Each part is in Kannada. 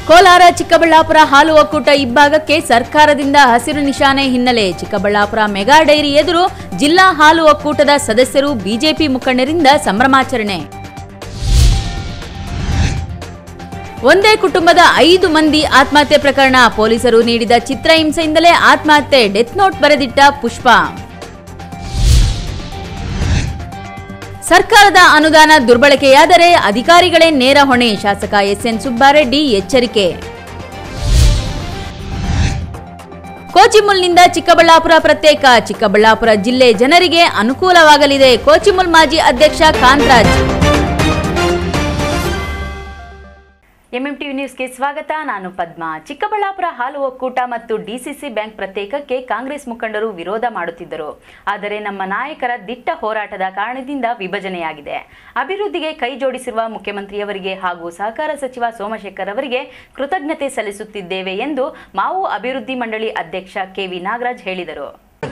ಕೋಲಾರ ಚಿಕ್ಕಬಳ್ಳಾಪುರ ಹಾಲು ಒಕ್ಕೂಟ ಇಬ್ಬಾಗಕ್ಕೆ ಸರ್ಕಾರದಿಂದ ಹಸಿರು ನಿಶಾನೆ ಹಿನ್ನೆಲೆ ಚಿಕ್ಕಬಳ್ಳಾಪುರ ಮೆಗಾ ಡೈರಿ ಎದುರು ಜಿಲ್ಲಾ ಹಾಲು ಒಕ್ಕೂಟದ ಸದಸ್ಯರು ಬಿಜೆಪಿ ಮುಖಂಡರಿಂದ ಸಂಭ್ರಮಾಚರಣೆ. ಒಂದೇ ಕುಟುಂಬದ 5 ಮಂದಿ ಆತ್ಮಹತ್ಯೆ ಪ್ರಕರಣ, ಪೊಲೀಸರು ನೀಡಿದ ಚಿತ್ರಹಿಂಸೆಯಿಂದಲೇ ಆತ್ಮಹತ್ಯೆ, ಡೆತ್ ನೋಟ್ ಬರೆದಿಟ್ಟ ಪುಷ್ಪ. ಸರ್ಕಾರದ ಅನುದಾನ ದುರ್ಬಳಕೆಯಾದರೆ ಅಧಿಕಾರಿಗಳೇ ನೇರ ಹೊಣೆ, ಶಾಸಕ ಎಸ್ಎನ್ ಸುಬ್ಬಾರೆಡ್ಡಿ ಎಚ್ಚರಿಕೆ. ಕೋಚಿಮುಲ್ನಿಂದ ಚಿಕ್ಕಬಳ್ಳಾಪುರ ಪ್ರತ್ಯೇಕ, ಚಿಕ್ಕಬಳ್ಳಾಪುರ ಜಿಲ್ಲೆ ಜನರಿಗೆ ಅನುಕೂಲವಾಗಲಿದೆ, ಕೋಚಿಮುಲ್ ಮಾಜಿ ಅಧ್ಯಕ್ಷ ಕಾಂತರಾಜ್. ಎಂಎಂಟಿವಿ ನ್ಯೂಸ್ಗೆ ಸ್ವಾಗತ. ನಾನು ಪದ್ಮಾ. ಚಿಕ್ಕಬಳ್ಳಾಪುರ ಹಾಲು ಒಕ್ಕೂಟ ಮತ್ತು ಡಿಸಿಸಿ ಬ್ಯಾಂಕ್ ಪ್ರತ್ಯೇಕಕ್ಕೆ ಕಾಂಗ್ರೆಸ್ ಮುಖಂಡರು ವಿರೋಧ ಮಾಡುತ್ತಿದ್ದರು. ಆದರೆ ನಮ್ಮ ನಾಯಕರ ದಿಟ್ಟ ಹೋರಾಟದ ಕಾರಣದಿಂದ ವಿಭಜನೆಯಾಗಿದೆ. ಅಭಿವೃದ್ಧಿಗೆ ಕೈ ಜೋಡಿಸಿರುವ ಮುಖ್ಯಮಂತ್ರಿಯವರಿಗೆ ಹಾಗೂ ಸಹಕಾರ ಸಚಿವ ಸೋಮಶೇಖರ್ ಅವರಿಗೆ ಕೃತಜ್ಞತೆ ಸಲ್ಲಿಸುತ್ತಿದ್ದೇವೆ ಎಂದು ಮಾವು ಅಭಿವೃದ್ಧಿ ಮಂಡಳಿ ಅಧ್ಯಕ್ಷ ಕೆವಿ ನಾಗರಾಜ್ ಹೇಳಿದರು.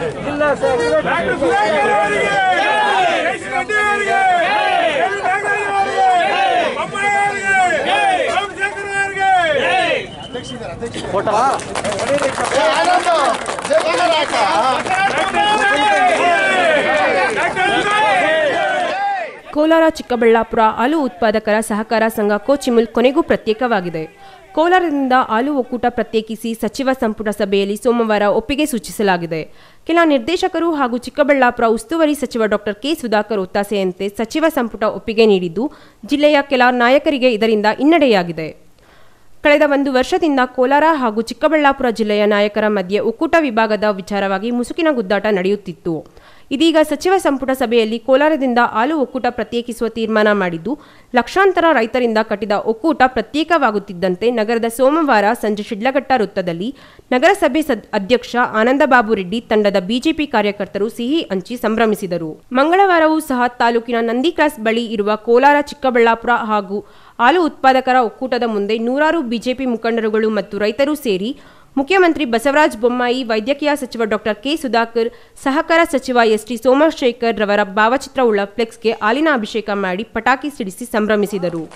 ಕೋಲಾರ ಚಿಕ್ಕಬಳ್ಳಾಪುರ ಹಾಲು ಉತ್ಪಾದಕರ ಸಹಕಾರ ಸಂಘ ಕೋಚಿಮುಲ್ ಕೊನೆಗೂ ಪ್ರತ್ಯೇಕವಾಗಿದೆ. ಕೋಲಾರದಿಂದ ಹಾಲು ಒಕ್ಕೂಟ ಪ್ರತ್ಯೇಕಿಸಿ ಸಚಿವ ಸಂಪುಟ ಸಭೆಯಲ್ಲಿ ಸೋಮವಾರ ಒಪ್ಪಿಗೆ ಸೂಚಿಸಲಾಗಿದೆ. ಕೆಲ ನಿರ್ದೇಶಕರು ಹಾಗೂ ಚಿಕ್ಕಬಳ್ಳಾಪುರ ಉಸ್ತುವಾರಿ ಸಚಿವ ಡಾಕ್ಟರ್ ಕೆ ಸುಧಾಕರ್ ಒತ್ತಾಸೆಯಂತೆ ಸಚಿವ ಸಂಪುಟ ಒಪ್ಪಿಗೆ ನೀಡಿದ್ದು, ಜಿಲ್ಲೆಯ ಕೆಲ ನಾಯಕರಿಗೆ ಇದರಿಂದ ಹಿನ್ನಡೆಯಾಗಿದೆ. ಕಳೆದ 1 ವರ್ಷದಿಂದ ಕೋಲಾರ ಹಾಗೂ ಚಿಕ್ಕಬಳ್ಳಾಪುರ ಜಿಲ್ಲೆಯ ನಾಯಕರ ಮಧ್ಯೆ ಒಕ್ಕೂಟ ವಿಭಾಗದ ವಿಚಾರವಾಗಿ ಮುಸುಕಿನ ಗುದ್ದಾಟ ನಡೆಯುತ್ತಿತ್ತು. ಇದೀಗ ಸಚಿವ ಸಂಪುಟ ಸಭೆಯಲ್ಲಿ ಕೋಲಾರದಿಂದ ಹಾಲು ಒಕ್ಕೂಟ ಪ್ರತ್ಯೇಕಿಸುವ ತೀರ್ಮಾನ ಮಾಡಿದ್ದು, ಲಕ್ಷಾಂತರ ರೈತರಿಂದ ಕಟ್ಟಿದ ಒಕ್ಕೂಟ ಪ್ರತ್ಯೇಕವಾಗುತ್ತಿದ್ದಂತೆ ನಗರದ ಸೋಮವಾರ ಸಂಜೆ ಶಿಡ್ಲಘಟ್ಟ ವೃತ್ತದಲ್ಲಿ ನಗರಸಭೆ ಅಧ್ಯಕ್ಷ ಆನಂದಬಾಬು ರೆಡ್ಡಿ ತಂಡದ ಬಿಜೆಪಿ ಕಾರ್ಯಕರ್ತರು ಸಿಹಿ ಹಂಚಿ ಸಂಭ್ರಮಿಸಿದರು. ಮಂಗಳವಾರವೂ ಸಹ ತಾಲೂಕಿನ ನಂದಿ ಕ್ರಾಸ್ ಬಳಿ ಇರುವ ಕೋಲಾರ ಚಿಕ್ಕಬಳ್ಳಾಪುರ ಹಾಗೂ ಹಾಲು ಉತ್ಪಾದಕರ ಒಕ್ಕೂಟದ ಮುಂದೆ ನೂರಾರು ಬಿಜೆಪಿ ಮುಖಂಡರುಗಳು ಮತ್ತು ರೈತರು ಸೇರಿ ಮುಖ್ಯಮಂತ್ರಿ ಬಸವರಾಜ ಬೊಮ್ಮಾಯಿ, ವೈದ್ಯಕೀಯ ಸಚಿವ ಡಾಕ್ಟರ್ ಕೆ ಸುಧಾಕರ್, ಸಹಕಾರ ಸಚಿವ ಎಸ್ಟಿ ಸೋಮಶೇಖರ್ ರವರ ಭಾವಚಿತ್ರವುಳ್ಳ ಫ್ಲೆಕ್ಸ್ಗೆ ಹಾಲಿನ ಅಭಿಷೇಕ ಮಾಡಿ ಪಟಾಕಿ ಸಿಡಿಸಿ ಸಂಭ್ರಮಿಸಿದರು.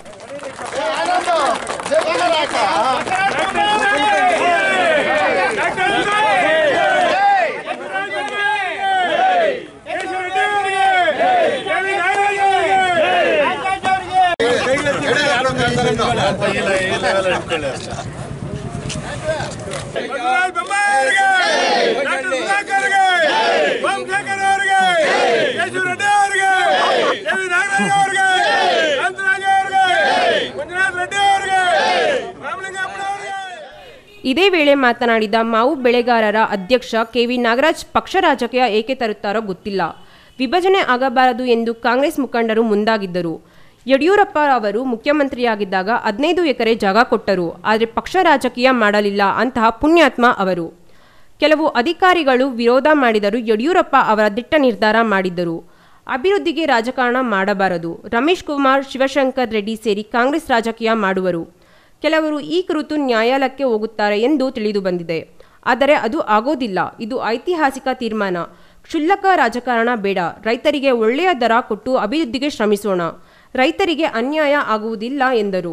ಇದೇ ವೇಳೆ ಮಾತನಾಡಿದ ಮಾವು ಬೆಳೆಗಾರರ ಅಧ್ಯಕ್ಷ ಕೆವಿ ನಾಗರಾಜ್, ಪಕ್ಷ ರಾಜಕೀಯ ಏಕೆ ತರುತ್ತಾರೋ ಗೊತ್ತಿಲ್ಲ, ವಿಭಜನೆ ಆಗಬಾರದು ಎಂದು ಕಾಂಗ್ರೆಸ್ ಮುಖಂಡರು ಮುಂದಾಗಿದ್ದರು. ಯಡಿಯೂರಪ್ಪ ಅವರು ಮುಖ್ಯಮಂತ್ರಿಯಾಗಿದ್ದಾಗ 15 ಎಕರೆ ಜಾಗ ಕೊಟ್ಟರು, ಆದರೆ ಪಕ್ಷ ರಾಜಕೀಯ ಮಾಡಲಿಲ್ಲ. ಅಂತಹ ಪುಣ್ಯಾತ್ಮ ಅವರು. ಕೆಲವು ಅಧಿಕಾರಿಗಳು ವಿರೋಧ ಮಾಡಿದರೂ ಯಡಿಯೂರಪ್ಪ ಅವರ ದಿಟ್ಟ ನಿರ್ಧಾರ ಮಾಡಿದ್ದರು. ಅಭಿವೃದ್ಧಿಗೆ ರಾಜಕಾರಣ ಮಾಡಬಾರದು. ರಮೇಶ್ ಕುಮಾರ್, ಶಿವಶಂಕರ್ ರೆಡ್ಡಿ ಸೇರಿ ಕಾಂಗ್ರೆಸ್ ರಾಜಕೀಯ ಮಾಡುವರು. ಕೆಲವರು ಈ ಕುರಿತು ನ್ಯಾಯಾಲಯಕ್ಕೆ ಹೋಗುತ್ತಾರೆ ಎಂದು ತಿಳಿದು ಬಂದಿದೆ. ಆದರೆ ಅದು ಆಗೋದಿಲ್ಲ. ಇದು ಐತಿಹಾಸಿಕ ತೀರ್ಮಾನ. ಕ್ಷುಲ್ಲಕ ರಾಜಕಾರಣ ಬೇಡ. ರೈತರಿಗೆ ಒಳ್ಳೆಯ ದರ ಕೊಟ್ಟು ಅಭಿವೃದ್ಧಿಗೆ ಶ್ರಮಿಸೋಣ. ರೈತರಿಗೆ ಅನ್ಯಾಯ ಆಗುವುದಿಲ್ಲ ಎಂದರು.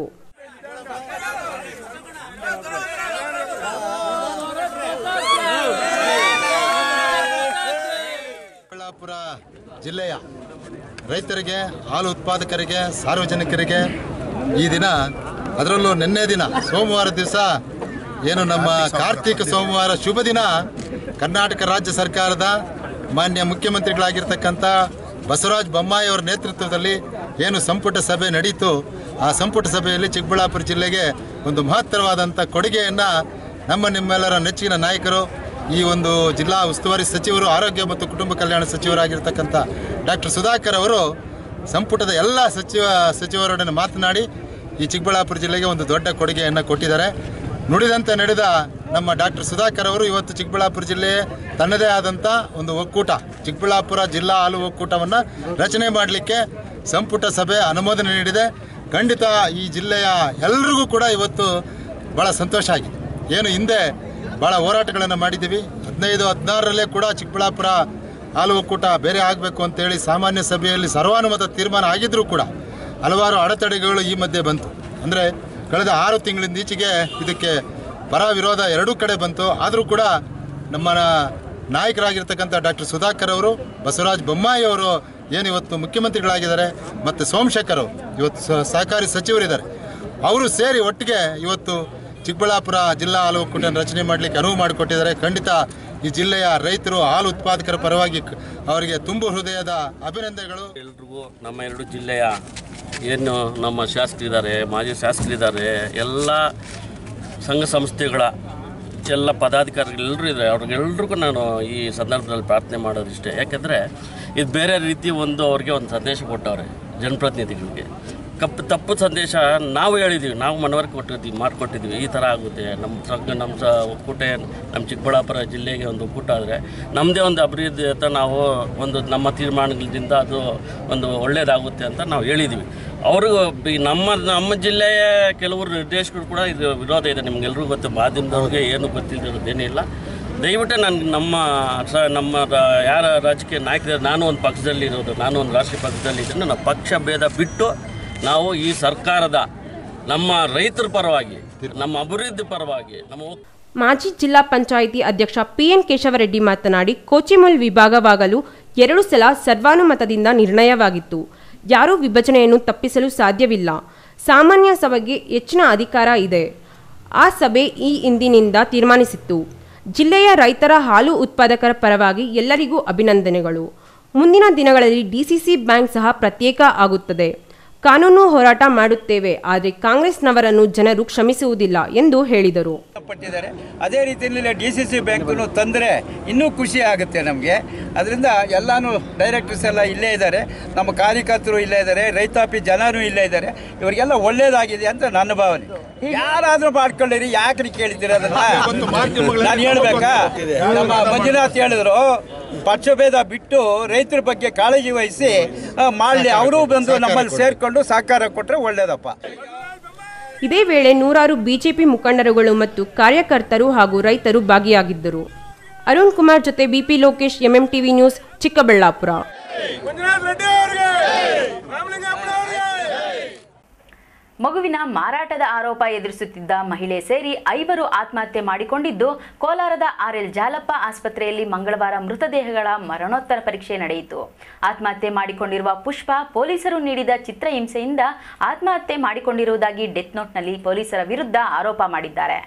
ಚಿಕ್ಕಬಳ್ಳಾಪುರ ಜಿಲ್ಲೆಯ ರೈತರಿಗೆ, ಹಾಲು ಉತ್ಪಾದಕರಿಗೆ, ಸಾರ್ವಜನಿಕರಿಗೆ ಈ ದಿನ, ಅದರಲ್ಲೂ ನಿನ್ನೆ ದಿನ ಸೋಮವಾರ ದಿವಸ ಏನು ನಮ್ಮ ಕಾರ್ತಿಕ ಸೋಮವಾರ ಶುಭ ದಿನ, ಕರ್ನಾಟಕ ರಾಜ್ಯ ಸರ್ಕಾರದ ಮಾನ್ಯ ಮುಖ್ಯಮಂತ್ರಿಗಳಾಗಿರ್ತಕ್ಕಂಥ ಬಸವರಾಜ ಬೊಮ್ಮಾಯಿ ಅವರ ನೇತೃತ್ವದಲ್ಲಿ ಏನು ಸಂಪುಟ ಸಭೆ ನಡೆಯಿತು, ಆ ಸಂಪುಟ ಸಭೆಯಲ್ಲಿ ಚಿಕ್ಕಬಳ್ಳಾಪುರ ಜಿಲ್ಲೆಗೆ ಒಂದು ಮಹತ್ತರವಾದಂಥ ಕೊಡುಗೆಯನ್ನು ನಿಮ್ಮೆಲ್ಲರ ನೆಚ್ಚಿನ ನಾಯಕರು, ಈ ಒಂದು ಜಿಲ್ಲಾ ಉಸ್ತುವಾರಿ ಸಚಿವರು, ಆರೋಗ್ಯ ಮತ್ತು ಕುಟುಂಬ ಕಲ್ಯಾಣ ಸಚಿವರಾಗಿರ್ತಕ್ಕಂಥ ಡಾಕ್ಟರ್ ಸುಧಾಕರ್ ಅವರು ಸಂಪುಟದ ಎಲ್ಲ ಸಚಿವರೊಡನೆ ಮಾತನಾಡಿ ಈ ಚಿಕ್ಕಬಳ್ಳಾಪುರ ಜಿಲ್ಲೆಗೆ ಒಂದು ದೊಡ್ಡ ಕೊಡುಗೆಯನ್ನು ಕೊಟ್ಟಿದ್ದಾರೆ. ನುಡಿದಂತೆ ನಡೆದ ನಮ್ಮ ಡಾಕ್ಟರ್ ಸುಧಾಕರ್ ಅವರು ಇವತ್ತು ಚಿಕ್ಕಬಳ್ಳಾಪುರ ಜಿಲ್ಲೆ ತನ್ನದೇ ಆದಂಥ ಒಂದು ಒಕ್ಕೂಟ, ಚಿಕ್ಕಬಳ್ಳಾಪುರ ಜಿಲ್ಲಾ ಹಾಲು ಒಕ್ಕೂಟವನ್ನು ರಚನೆ ಮಾಡಲಿಕ್ಕೆ ಸಂಪುಟ ಸಭೆ ಅನುಮೋದನೆ ನೀಡಿದೆ. ಖಂಡಿತ ಈ ಜಿಲ್ಲೆಯ ಎಲ್ಲರಿಗೂ ಕೂಡ ಇವತ್ತು ಭಾಳ ಸಂತೋಷ ಆಗಿದೆ. ಏನು ಹಿಂದೆ ಭಾಳ ಹೋರಾಟಗಳನ್ನು ಮಾಡಿದ್ದೀವಿ. 15-16ರಲ್ಲೇ ಕೂಡ ಚಿಕ್ಕಬಳ್ಳಾಪುರ ಹಾಲು ಒಕ್ಕೂಟ ಬೇರೆ ಆಗಬೇಕು ಅಂತೇಳಿ ಸಾಮಾನ್ಯ ಸಭೆಯಲ್ಲಿ ಸರ್ವಾನುಮತ ತೀರ್ಮಾನ ಆಗಿದ್ರೂ ಕೂಡ ಹಲವಾರು ಅಡೆತಡೆಗಳು ಈ ಮಧ್ಯೆ ಬಂತು. ಅಂದರೆ ಕಳೆದ 6 ತಿಂಗಳಿಂದ ಈಚೆಗೆ ಇದಕ್ಕೆ ಪರ ವಿರೋಧ ಎರಡೂ ಕಡೆ ಬಂತು. ಆದರೂ ಕೂಡ ನಮ್ಮ ನಾಯಕರಾಗಿರ್ತಕ್ಕಂಥ ಡಾಕ್ಟರ್ ಸುಧಾಕರ್ ಅವರು, ಬಸವರಾಜ ಬೊಮ್ಮಾಯಿ ಅವರು ಏನು ಇವತ್ತು ಮುಖ್ಯಮಂತ್ರಿಗಳಾಗಿದ್ದಾರೆ, ಮತ್ತು ಸೋಮಶೇಖರ್ ಇವತ್ತು ಸಹಕಾರಿ ಸಚಿವರಿದ್ದಾರೆ, ಅವರು ಸೇರಿ ಒಟ್ಟಿಗೆ ಇವತ್ತು ಚಿಕ್ಕಬಳ್ಳಾಪುರ ಜಿಲ್ಲಾ ಹಾಲು ಒಕ್ಕೂಟ ರಚನೆ ಮಾಡಲಿಕ್ಕೆ ಅನುವು ಮಾಡಿಕೊಟ್ಟಿದ್ದಾರೆ. ಖಂಡಿತ ಈ ಜಿಲ್ಲೆಯ ರೈತರು, ಹಾಲು ಉತ್ಪಾದಕರ ಪರವಾಗಿ ಅವರಿಗೆ ತುಂಬು ಹೃದಯದ ಅಭಿನಂದನೆಗಳು. ಎಲ್ರಿಗೂ ನಮ್ಮ 2 ಜಿಲ್ಲೆಯ ಏನು ನಮ್ಮ ಶಾಸಕರಿದ್ದಾರೆ, ಮಾಜಿ ಶಾಸಕರಿದ್ದಾರೆ, ಎಲ್ಲ ಸಂಘ ಸಂಸ್ಥೆಗಳ ಎಲ್ಲ ಪದಾಧಿಕಾರಿಗಳೆಲ್ಲರೂ ಇದ್ದಾರೆ, ಅವ್ರಿಗೆಲ್ರಿಗೂ ನಾನು ಈ ಸಂದರ್ಭದಲ್ಲಿ ಪ್ರಾರ್ಥನೆ ಮಾಡೋದಿಷ್ಟೇ. ಯಾಕೆಂದರೆ ಇದು ಬೇರೆ ರೀತಿ ಅವ್ರಿಗೆ ಒಂದು ಸಂದೇಶ ಕೊಟ್ಟವ್ರೆ ಜನಪ್ರತಿನಿಧಿಗಳಿಗೆ. ತಪ್ಪು ಸಂದೇಶ ನಾವು ಹೇಳಿದ್ದೀವಿ, ನಾವು ಮನವರಿಕೆ ಮಾಡಿಕೊಟ್ಟಿದ್ದೀವಿ, ಈ ಥರ ಆಗುತ್ತೆ, ನಮ್ಮ ಒಕ್ಕೂಟ ನಮ್ಮ ಚಿಕ್ಕಬಳ್ಳಾಪುರ ಜಿಲ್ಲೆಗೆ ಒಂದು ಒಕ್ಕೂಟ ಆದರೆ ನಮ್ಮದೇ ಒಂದು ಅಭಿವೃದ್ಧಿ ಅಂತ ನಾವು ನಮ್ಮ ತೀರ್ಮಾನಗಳಿಂದ ಅದು ಒಂದು ಒಳ್ಳೆಯದಾಗುತ್ತೆ ಅಂತ ನಾವು ಹೇಳಿದ್ದೀವಿ. ಅವ್ರಿಗೂ ನಮ್ಮ ಜಿಲ್ಲೆಯ ಕೆಲವರು ನಿರ್ದೇಶಕರು ಕೂಡ ಇದು ವಿರೋಧ ಇದೆ. ನಿಮಗೆಲ್ರಿಗೂ ಗೊತ್ತು, ಮಾಧ್ಯಮದವ್ರಿಗೆ ಏನು ಗೊತ್ತಿರೋದೇನಿಲ್ಲ. ದಯವಿಟ್ಟು ನನಗೆ ನಮ್ಮ ಯಾರ ರಾಜಕೀಯ ನಾಯಕರು, ನಾನು ಒಂದು ಪಕ್ಷದಲ್ಲಿರೋದು, ನಾನು ಒಂದು ರಾಷ್ಟ್ರೀಯ ಪಕ್ಷದಲ್ಲಿದ್ದೀನಿ, ನಮ್ಮ ಪಕ್ಷ ಭೇದ ಬಿಟ್ಟು ನಾವು ಈ ಸರ್ಕಾರದ ನಮ್ಮ ರೈತರ ಪರವಾಗಿ, ನಮ್ಮ ಅಭಿವೃದ್ಧಿ ಪರವಾಗಿ ಮಾಜಿ ಜಿಲ್ಲಾ ಪಂಚಾಯಿತಿ ಅಧ್ಯಕ್ಷ PN ಕೇಶವರೆಡ್ಡಿ ಮಾತನಾಡಿ, ಕೋಚಿಮುಲ್ ವಿಭಾಗವಾಗಲು 2 ಸಲ ಸರ್ವಾನುಮತದಿಂದ ನಿರ್ಣಯವಾಗಿತ್ತು. ಯಾರೂ ವಿಭಜನೆಯನ್ನು ತಪ್ಪಿಸಲು ಸಾಧ್ಯವಿಲ್ಲ. ಸಾಮಾನ್ಯ ಸಭೆಗೆ ಹೆಚ್ಚಿನ ಅಧಿಕಾರ ಇದೆ. ಆ ಸಭೆ ಈ ಹಿಂದಿನಿಂದ ತೀರ್ಮಾನಿಸಿತ್ತು. ಜಿಲ್ಲೆಯ ರೈತರ ಹಾಲು ಉತ್ಪಾದಕರ ಪರವಾಗಿ ಎಲ್ಲರಿಗೂ ಅಭಿನಂದನೆಗಳು. ಮುಂದಿನ ದಿನಗಳಲ್ಲಿ DCC ಬ್ಯಾಂಕ್ ಸಹ ಪ್ರತ್ಯೇಕ ಆಗುತ್ತದೆ. ಕಾನೂನು ಹೋರಾಟ ಮಾಡುತ್ತೇವೆ, ಆದರೆ ಕಾಂಗ್ರೆಸ್ನವರನ್ನು ಜನರು ಕ್ಷಮಿಸುವುದಿಲ್ಲ ಎಂದು ಹೇಳಿದರು. ಅದೇ ರೀತಿಯಲ್ಲಿ DCC ಬ್ಯಾಂಕನ್ನು ತಂದರೆ ಇನ್ನೂ ಖುಷಿ ಆಗುತ್ತೆ ನಮಗೆ. ಅದರಿಂದ ಎಲ್ಲಾನು ಡೈರೆಕ್ಟರ್ಸ್ ಎಲ್ಲ ಇಲ್ಲೇ ಇದ್ದಾರೆ, ನಮ್ಮ ಕಾರ್ಯಕರ್ತರು ಇಲ್ಲೇ ಇದ್ದಾರೆ, ರೈತಾಪಿ ಜನರು ಇಲ್ಲೇ ಇದ್ದಾರೆ. ಇವರಿಗೆಲ್ಲ ಒಳ್ಳೇದಾಗಿದೆ ಅಂತ ನನ್ನ ಭಾವನೆ. ಯಾರಾದರೂ ಮಾಡ್ಕೊಳ್ಳಿರಿ, ಯಾಕೆ ಕೇಳಿದ್ದೀರಿ ಅದನ್ನ ನಾನು ಹೇಳ್ಬೇಕಾ? ನಮ್ಮ ಮಂಜುನಾಥ್ ಹೇಳಿದ್ರು, ಪಕ್ಷಭೇದ ಬಿಟ್ಟು ರೈತರ ಬಗ್ಗೆ ಕಾಳಜಿ ವಹಿಸಿ ಮಾಡಲಿ, ಅವರೂ ಬಂದು ನಮ್ಮಲ್ಲಿ ಸೇರ್ಕೊಂಡು ಸಹಕಾರ ಕೊಟ್ಟರೆ ಒಳ್ಳೇದಪ್ಪ. ಇದೇ ವೇಳೆ ನೂರಾರು ಬಿಜೆಪಿ ಮುಖಂಡರುಗಳು ಮತ್ತು ಕಾರ್ಯಕರ್ತರು ಹಾಗೂ ರೈತರು ಭಾಗಿಯಾಗಿದ್ದರು. ಅರುಣ್ ಕುಮಾರ್ ಜೊತೆ BP Lokesh, MMTV news, Chikkaballapur. ಮಗುವಿನ ಮಾರಾಟದ ಆರೋಪ ಎದುರಿಸುತ್ತಿದ್ದ ಮಹಿಳೆ ಸೇರಿ 5 ಆತ್ಮಹತ್ಯೆ ಮಾಡಿಕೊಂಡಿದ್ದು, ಕೋಲಾರದ RL ಜಾಲಪ್ಪ ಆಸ್ಪತ್ರೆಯಲ್ಲಿ ಮಂಗಳವಾರ ಮೃತದೇಹಗಳ ಮರಣೋತ್ತರ ಪರೀಕ್ಷೆ ನಡೆಯಿತು. ಆತ್ಮಹತ್ಯೆ ಮಾಡಿಕೊಂಡಿರುವ ಪುಷ್ಪ ಪೊಲೀಸರು ನೀಡಿದ ಚಿತ್ರಹಿಂಸೆಯಿಂದ ಆತ್ಮಹತ್ಯೆ ಮಾಡಿಕೊಂಡಿರುವುದಾಗಿ ಡೆತ್ ನೋಟ್ನಲ್ಲಿ ಪೊಲೀಸರ ವಿರುದ್ಧ ಆರೋಪ ಮಾಡಿದ್ದಾರೆ.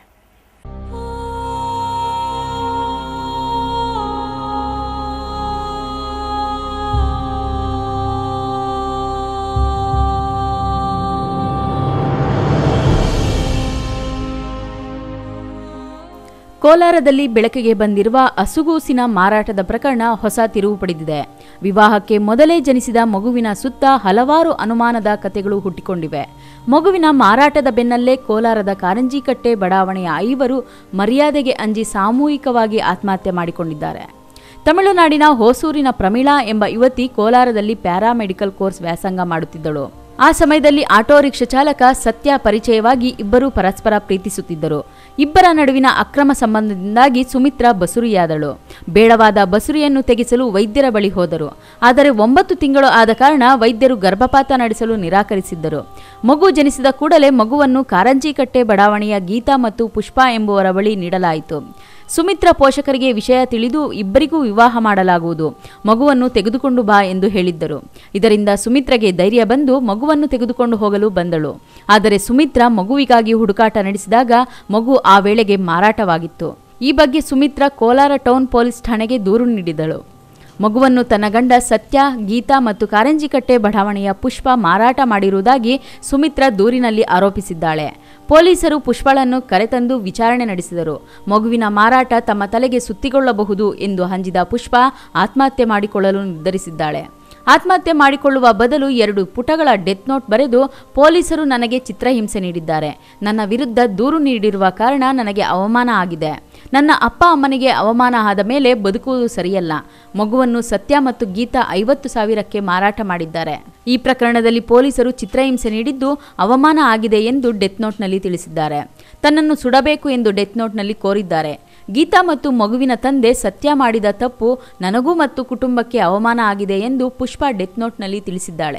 ಕೋಲಾರದಲ್ಲಿ ಬೆಳಕಿಗೆ ಬಂದಿರುವ ಹಸುಗೂಸಿನ ಮಾರಾಟದ ಪ್ರಕರಣ ಹೊಸ ತಿರುವು ಪಡೆದಿದೆ. ವಿವಾಹಕ್ಕೆ ಮೊದಲೇ ಜನಿಸಿದ ಮಗುವಿನ ಸುತ್ತ ಹಲವಾರು ಅನುಮಾನದ ಕಥೆಗಳು ಹುಟ್ಟಿಕೊಂಡಿವೆ. ಮಗುವಿನ ಮಾರಾಟದ ಬೆನ್ನಲ್ಲೇ ಕೋಲಾರದ ಕಾರಂಜಿಕಟ್ಟೆ ಬಡಾವಣೆಯ 5 ಮರ್ಯಾದೆಗೆ ಅಂಜಿ ಸಾಮೂಹಿಕವಾಗಿ ಆತ್ಮಹತ್ಯೆ ಮಾಡಿಕೊಂಡಿದ್ದಾರೆ. ತಮಿಳುನಾಡಿನ ಹೊಸೂರಿನ ಪ್ರಮೀಳಾ ಎಂಬ ಯುವತಿ ಕೋಲಾರದಲ್ಲಿ ಪ್ಯಾರಾಮೆಡಿಕಲ್ ಕೋರ್ಸ್ ವ್ಯಾಸಂಗ ಮಾಡುತ್ತಿದ್ದಳು. ಆ ಸಮಯದಲ್ಲಿ ಆಟೋ ರಿಕ್ಷಾ ಚಾಲಕ ಸತ್ಯ ಪರಿಚಯವಾಗಿ ಇಬ್ಬರು ಪರಸ್ಪರ ಪ್ರೀತಿಸುತ್ತಿದ್ದರು. ಇಬ್ಬರ ನಡುವಿನ ಅಕ್ರಮ ಸಂಬಂಧದಿಂದಾಗಿ ಸುಮಿತ್ರಾ ಬಸುರಿಯಾದಳು. ಬೇಡವಾದ ಬಸುರಿಯನ್ನು ತೆಗೆಸಲು ವೈದ್ಯರ ಬಳಿ ಹೋದರು. ಆದರೆ 9 ತಿಂಗಳು ಆದ ಕಾರಣ ವೈದ್ಯರು ಗರ್ಭಪಾತ ನಡೆಸಲು ನಿರಾಕರಿಸಿದ್ದರು. ಮಗು ಜನಿಸಿದ ಕೂಡಲೇ ಮಗುವನ್ನು ಕಾರಂಜಿಕಟ್ಟೆ ಬಡಾವಣೆಯ ಗೀತಾ ಮತ್ತು ಪುಷ್ಪ ಎಂಬುವರ ಬಳಿ ನೀಡಲಾಯಿತು. ಸುಮಿತ್ರಾ ಪೋಷಕರಿಗೆ ವಿಷಯ ತಿಳಿದು ಇಬ್ಬರಿಗೂ ವಿವಾಹ ಮಾಡಲಾಗುವುದು, ಮಗುವನ್ನು ತೆಗೆದುಕೊಂಡು ಬಾ ಎಂದು ಹೇಳಿದ್ದರು. ಇದರಿಂದ ಸುಮಿತ್ರಾಗೆ ಧೈರ್ಯ ಬಂದು ಮಗುವನ್ನು ತೆಗೆದುಕೊಂಡು ಹೋಗಲು ಬಂದಳು. ಆದರೆ ಸುಮಿತ್ರಾ ಮಗುವಿಗಾಗಿ ಹುಡುಕಾಟ ನಡೆಸಿದಾಗ ಮಗು ಆ ವೇಳೆಗೆ ಮಾರಾಟವಾಗಿತ್ತು. ಈ ಬಗ್ಗೆ ಸುಮಿತ್ರಾ ಕೋಲಾರ ಟೌನ್ ಪೊಲೀಸ್ ಠಾಣೆಗೆ ದೂರು ನೀಡಿದಳು. ಮಗುವನ್ನು ತನ್ನ ಗಂಡ ಸತ್ಯ, ಗೀತಾ ಮತ್ತು ಕಾರಂಜಿಕಟ್ಟೆ ಬಡಾವಣೆಯ ಪುಷ್ಪ ಮಾರಾಟ ಮಾಡಿರುವುದಾಗಿ ಸುಮಿತ್ರಾ ದೂರಿನಲ್ಲಿ ಆರೋಪಿಸಿದ್ದಾಳೆ. ಪೊಲೀಸರು ಪುಷ್ಪಳನ್ನು ಕರೆತಂದು ವಿಚಾರಣೆ ನಡೆಸಿದರು. ಮಗುವಿನ ಮಾರಾಟ ತಮ್ಮ ತಲೆಗೆ ಸುತ್ತಿಕೊಳ್ಳಬಹುದು ಎಂದು ಅಂಜಿದ ಪುಷ್ಪ ಆತ್ಮಹತ್ಯೆ ಮಾಡಿಕೊಳ್ಳಲು ನಿರ್ಧರಿಸಿದ್ದಾಳೆ. ಆತ್ಮಹತ್ಯೆ ಮಾಡಿಕೊಳ್ಳುವ ಬದಲು 2 ಪುಟಗಳ ಡೆತ್ ನೋಟ್ ಬರೆದು, ಪೊಲೀಸರು ನನಗೆ ಚಿತ್ರಹಿಂಸೆ ನೀಡಿದ್ದಾರೆ, ನನ್ನ ವಿರುದ್ಧ ದೂರು ನೀಡಿರುವ ಕಾರಣ ನನಗೆ ಅವಮಾನ ಆಗಿದೆ, ನನ್ನ ಅಪ್ಪ ಅಮ್ಮನಿಗೆ ಅವಮಾನ ಆದ ಮೇಲೆ ಬದುಕುವುದು ಸರಿಯಲ್ಲ, ಮಗುವನ್ನು ಸತ್ಯ ಮತ್ತು ಗೀತಾ 50,000ಕ್ಕೆ ಮಾರಾಟ ಮಾಡಿದ್ದಾರೆ. ಈ ಪ್ರಕರಣದಲ್ಲಿ ಪೊಲೀಸರು ಚಿತ್ರಹಿಂಸೆ ನೀಡಿದ್ದು ಅವಮಾನ ಆಗಿದೆ ಎಂದು ಡೆತ್ ನೋಟ್ನಲ್ಲಿ ತಿಳಿಸಿದ್ದಾರೆ. ತನ್ನನ್ನು ಸುಡಬೇಕು ಎಂದು ಡೆತ್ ನೋಟ್ನಲ್ಲಿ ಕೋರಿದ್ದಾರೆ. ಗೀತಾ ಮತ್ತು ಮಗುವಿನ ತಂದೆ ಸತ್ಯ ಮಾಡಿದ ತಪ್ಪು ನನಗೂ ಮತ್ತು ಕುಟುಂಬಕ್ಕೆ ಅವಮಾನ ಆಗಿದೆ ಎಂದು ಪುಷ್ಪ ಡೆತ್ ನೋಟ್ನಲ್ಲಿ ತಿಳಿಸಿದ್ದಾಳೆ.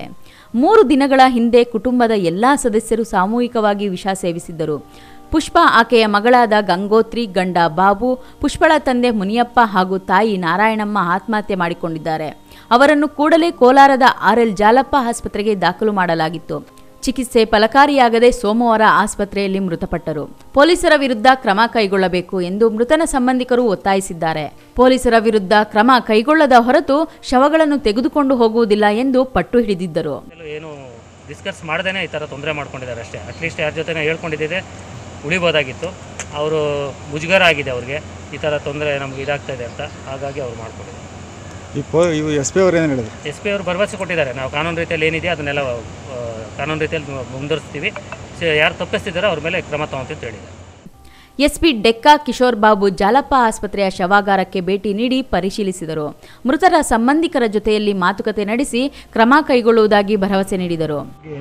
3 ದಿನಗಳ ಹಿಂದೆ ಕುಟುಂಬದ ಎಲ್ಲಾ ಸದಸ್ಯರು ಸಾಮೂಹಿಕವಾಗಿ ವಿಷ ಸೇವಿಸಿದ್ದರು. ಪುಷ್ಪ ಆಕೆಯ ಮಗಳಾದ ಗಂಗೋತ್ರಿ, ಗಂಡ ಬಾಬು, ಪುಷ್ಪಳ ತಂದೆ ಮುನಿಯಪ್ಪ ಹಾಗೂ ತಾಯಿ ನಾರಾಯಣಮ್ಮ ಆತ್ಮಹತ್ಯೆ ಮಾಡಿಕೊಂಡಿದ್ದಾರೆ. ಅವರನ್ನು ಕೂಡಲೇ ಕೋಲಾರದ RL ಜಾಲಪ್ಪ ಆಸ್ಪತ್ರೆಗೆ ದಾಖಲು ಮಾಡಲಾಗಿತ್ತು. ಚಿಕಿತ್ಸೆ ಫಲಕಾರಿಯಾಗದೆ ಸೋಮವಾರ ಆಸ್ಪತ್ರೆಯಲ್ಲಿ ಮೃತಪಟ್ಟರು. ಪೊಲೀಸರ ವಿರುದ್ಧ ಕ್ರಮ ಕೈಗೊಳ್ಳಬೇಕು ಎಂದು ಮೃತನ ಸಂಬಂಧಿಕರು ಒತ್ತಾಯಿಸಿದ್ದಾರೆ. ಪೊಲೀಸರ ವಿರುದ್ಧ ಕ್ರಮ ಕೈಗೊಳ್ಳದ ಹೊರತು ಶವಗಳನ್ನು ತೆಗೆದುಕೊಂಡು ಹೋಗುವುದಿಲ್ಲ ಎಂದು ಪಟ್ಟು ಹಿಡಿದಿದ್ದರು. ಏನು ಡಿಸ್ಕಸ್ ಮಾಡದೇನೆ ಈ ಥರ ತೊಂದರೆ ಮಾಡ್ಕೊಂಡಿದ್ದಾರೆ ಅಷ್ಟೇ. ಅಟ್ಲೀಸ್ಟ್ ಯಾರ ಜೊತೆ ಹೇಳ್ಕೊಂಡಿದ್ದೆ ಉಳಿಬೋದಾಗಿತ್ತು. ಅವರು ಮುಜುಗರ ಆಗಿದೆ, ಅವ್ರಿಗೆ ಈ ಥರ ತೊಂದರೆ ನಮ್ಗೆ ಇದಾಗ್ತಾ ಇದೆ ಅಂತ, ಹಾಗಾಗಿ ಅವ್ರು ಮಾಡ್ಕೊಂಡಿದ್ದಾರೆ. SP ಅವರು ಏನು ಹೇಳಿದ್ರು? SP ಅವರು ಭರವಸೆ ಕೊಟ್ಟಿದ್ದಾರೆ, ನಾವು ಕಾನೂನು ರೀತಿಯಲ್ಲಿ ಏನಿದೆ ಅದನ್ನೆಲ್ಲ ಕಾನೂನು ರೀತಿಯಲ್ಲಿ ಮುಂದುವರಿಸ್ತೀವಿ, ಯಾರು ತಪ್ಪಿಸ್ತಿದ್ದಾರೋ ಅವ್ರ ಮೇಲೆ ಕ್ರಮ ತಗೊಂತೀವಿ ಅಂತ ಹೇಳಿದ್ದಾರೆ. SP ಡೆಕ್ಕಾ ಕಿಶೋರ್ ಬಾಬು ಜಾಲಪ್ಪ ಆಸ್ಪತ್ರೆಯ ಶವಾಗಾರಕ್ಕೆ ಭೇಟಿ ನೀಡಿ ಪರಿಶೀಲಿಸಿದರು. ಮೃತರ ಸಂಬಂಧಿಕರ ಜೊತೆಯಲ್ಲಿ ಮಾತುಕತೆ ನಡೆಸಿ ಕ್ರಮ ಕೈಗೊಳ್ಳುವುದಾಗಿ ಭರವಸೆ ನೀಡಿದರು.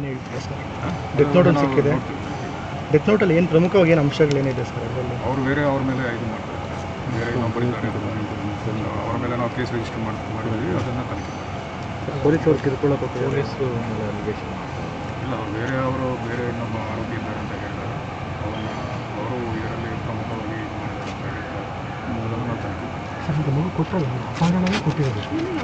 ಡೆತ್ ನೋಟಲ್ಲಿ ಏನು ಪ್ರಮುಖವಾಗಿ ಏನು ಅಂಶಗಳೇನಿದೆ ಸರ್? ಅವರು ಬೇರೆ ಅವ್ರ ಮೇಲೆ ಇದು ಮಾಡ್ತಾರೆ, ಬೇರೆ ಅವ್ರ ಮೇಲೆ ನಾವು ಕೇಸ್ ರಿಜಿಸ್ಟರ್ ಮಾಡಿದ್ವಿ, ಅದನ್ನು ತನಿಖೆ ಪೊಲೀಸ್ ಅವ್ರು ಕಿರ್ಕೊಳ್ಳೋಕೆ ಇಲ್ಲ, ಅವ್ರು ಬೇರೆ ನಮ್ಮ ಆರೋಪಿ ಇದ್ದಾರೆ ಅಂತ ಹೇಳಿದ್ದಾರೆ. ಅವರು ಇದರಲ್ಲಿ ಪ್ರಮುಖವಾಗಿ ಇದು ಮಾಡಿದ್ದಾರೆ ಅಂತ ಹೇಳಿದ್ದಾರೆ. ಅದನ್ನು ನಾವು ತನಿಖೆ ಮಗು ಕೊಟ್ಟಿರೋದು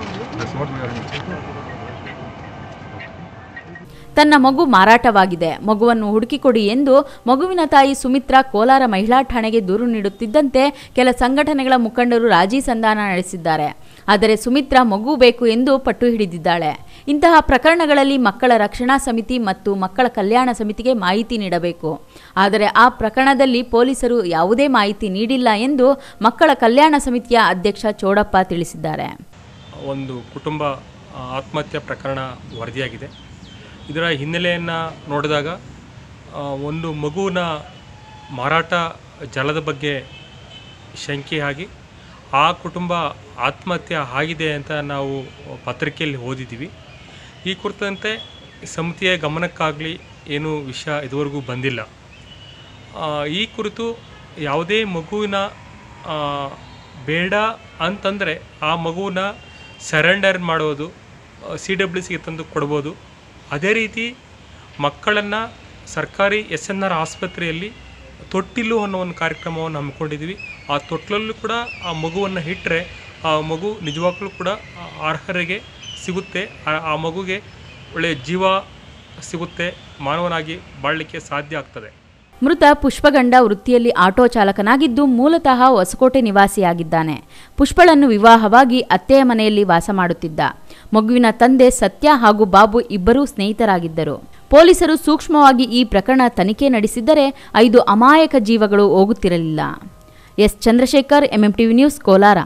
ತನ್ನ ಮಗು ಮಾರಾಟವಾಗಿದೆ, ಮಗುವನ್ನು ಹುಡುಕಿಕೊಡಿ ಎಂದು ಮಗುವಿನ ತಾಯಿ ಸುಮಿತ್ರಾ ಕೋಲಾರ ಮಹಿಳಾ ಠಾಣೆಗೆ ದೂರು ನೀಡುತ್ತಿದ್ದಂತೆ ಕೆಲ ಸಂಘಟನೆಗಳ ಮುಖಂಡರು ರಾಜಿ ಸಂಧಾನ ನಡೆಸಿದ್ದಾರೆ. ಆದರೆ ಸುಮಿತ್ರಾ ಮಗು ಬೇಕು ಎಂದು ಪಟ್ಟು ಹಿಡಿದಿದ್ದಾಳೆ. ಇಂತಹ ಪ್ರಕರಣಗಳಲ್ಲಿ ಮಕ್ಕಳ ರಕ್ಷಣಾ ಸಮಿತಿ ಮತ್ತು ಮಕ್ಕಳ ಕಲ್ಯಾಣ ಸಮಿತಿಗೆ ಮಾಹಿತಿ ನೀಡಬೇಕು. ಆದರೆ ಆ ಪ್ರಕರಣದಲ್ಲಿ ಪೊಲೀಸರು ಯಾವುದೇ ಮಾಹಿತಿ ನೀಡಿಲ್ಲ ಎಂದು ಮಕ್ಕಳ ಕಲ್ಯಾಣ ಸಮಿತಿಯ ಅಧ್ಯಕ್ಷ ಚೋಡಪ್ಪ ತಿಳಿಸಿದ್ದಾರೆ. ಒಂದು ಕುಟುಂಬ ಆತ್ಮಹತ್ಯೆ ಪ್ರಕರಣ ವರದಿಯಾಗಿದೆ. ಇದರ ಹಿನ್ನೆಲೆಯನ್ನು ನೋಡಿದಾಗ ಒಂದು ಮಗುವಿನ ಮಾರಾಟ ಜಾಲದ ಬಗ್ಗೆ ಶಂಕೆಯಾಗಿ ಆ ಕುಟುಂಬ ಆತ್ಮಹತ್ಯೆ ಆಗಿದೆ ಅಂತ ನಾವು ಪತ್ರಿಕೆಯಲ್ಲಿ ಓದಿದ್ದೀವಿ. ಈ ಕುರಿತಂತೆ ಸಮಿತಿಯ ಗಮನಕ್ಕಾಗಲಿ ಏನು ವಿಷಯ ಇದುವರೆಗೂ ಬಂದಿಲ್ಲ. ಈ ಕುರಿತು ಯಾವುದೇ ಮಗುವಿನ ಬೇಡ ಅಂತಂದರೆ ಆ ಮಗುವಿನ ಸರೆಂಡರ್ ಮಾಡೋದು, CWCಗೆ ತಂದು ಕೊಡ್ಬೋದು. ಅದೇ ರೀತಿ ಮಕ್ಕಳನ್ನು ಸರ್ಕಾರಿ SNR ಆಸ್ಪತ್ರೆಯಲ್ಲಿ ತೊಟ್ಟಿಲು ಅನ್ನೋ ಒಂದು ಕಾರ್ಯಕ್ರಮವನ್ನು ಹಮ್ಮಿಕೊಂಡಿದ್ವಿ. ಆ ತೊಟ್ಟಿಲಲ್ಲೂ ಕೂಡ ಆ ಮಗುವನ್ನು ಇಟ್ಟರೆ ಆ ಮಗು ನಿಜವಾಗ್ಲೂ ಕೂಡ ಅರ್ಹರಿಗೆ ಸಿಗುತ್ತೆ, ಆ ಮಗುಗೆ ಒಳ್ಳೆಯ ಜೀವ ಸಿಗುತ್ತೆ, ಮಾನವನಾಗಿ ಬಾಳಲಿಕ್ಕೆ ಸಾಧ್ಯ ಆಗ್ತದೆ. ಮೃತ ಪುಷ್ಪಗಂಡ ವೃತ್ತಿಯಲ್ಲಿ ಆಟೋ ಚಾಲಕನಾಗಿದ್ದು ಮೂಲತಃ ಹೊಸಕೋಟೆ ನಿವಾಸಿಯಾಗಿದ್ದಾನೆ. ಪುಷ್ಪಳನ್ನು ವಿವಾಹವಾಗಿ ಅತ್ತೆಯ ಮನೆಯಲ್ಲಿ ವಾಸ ಮಾಡುತ್ತಿದ್ದ. ಮಗುವಿನ ತಂದೆ ಸತ್ಯ ಹಾಗೂ ಬಾಬು ಇಬ್ಬರೂ ಸ್ನೇಹಿತರಾಗಿದ್ದರು. ಪೊಲೀಸರು ಸೂಕ್ಷ್ಮವಾಗಿ ಈ ಪ್ರಕರಣ ತನಿಖೆ ನಡೆಸಿದ್ದರೆ 5 ಅಮಾಯಕ ಜೀವಗಳು ಹೋಗುತ್ತಿರಲಿಲ್ಲ. S Chandrashekar, MMTV news, Kolar.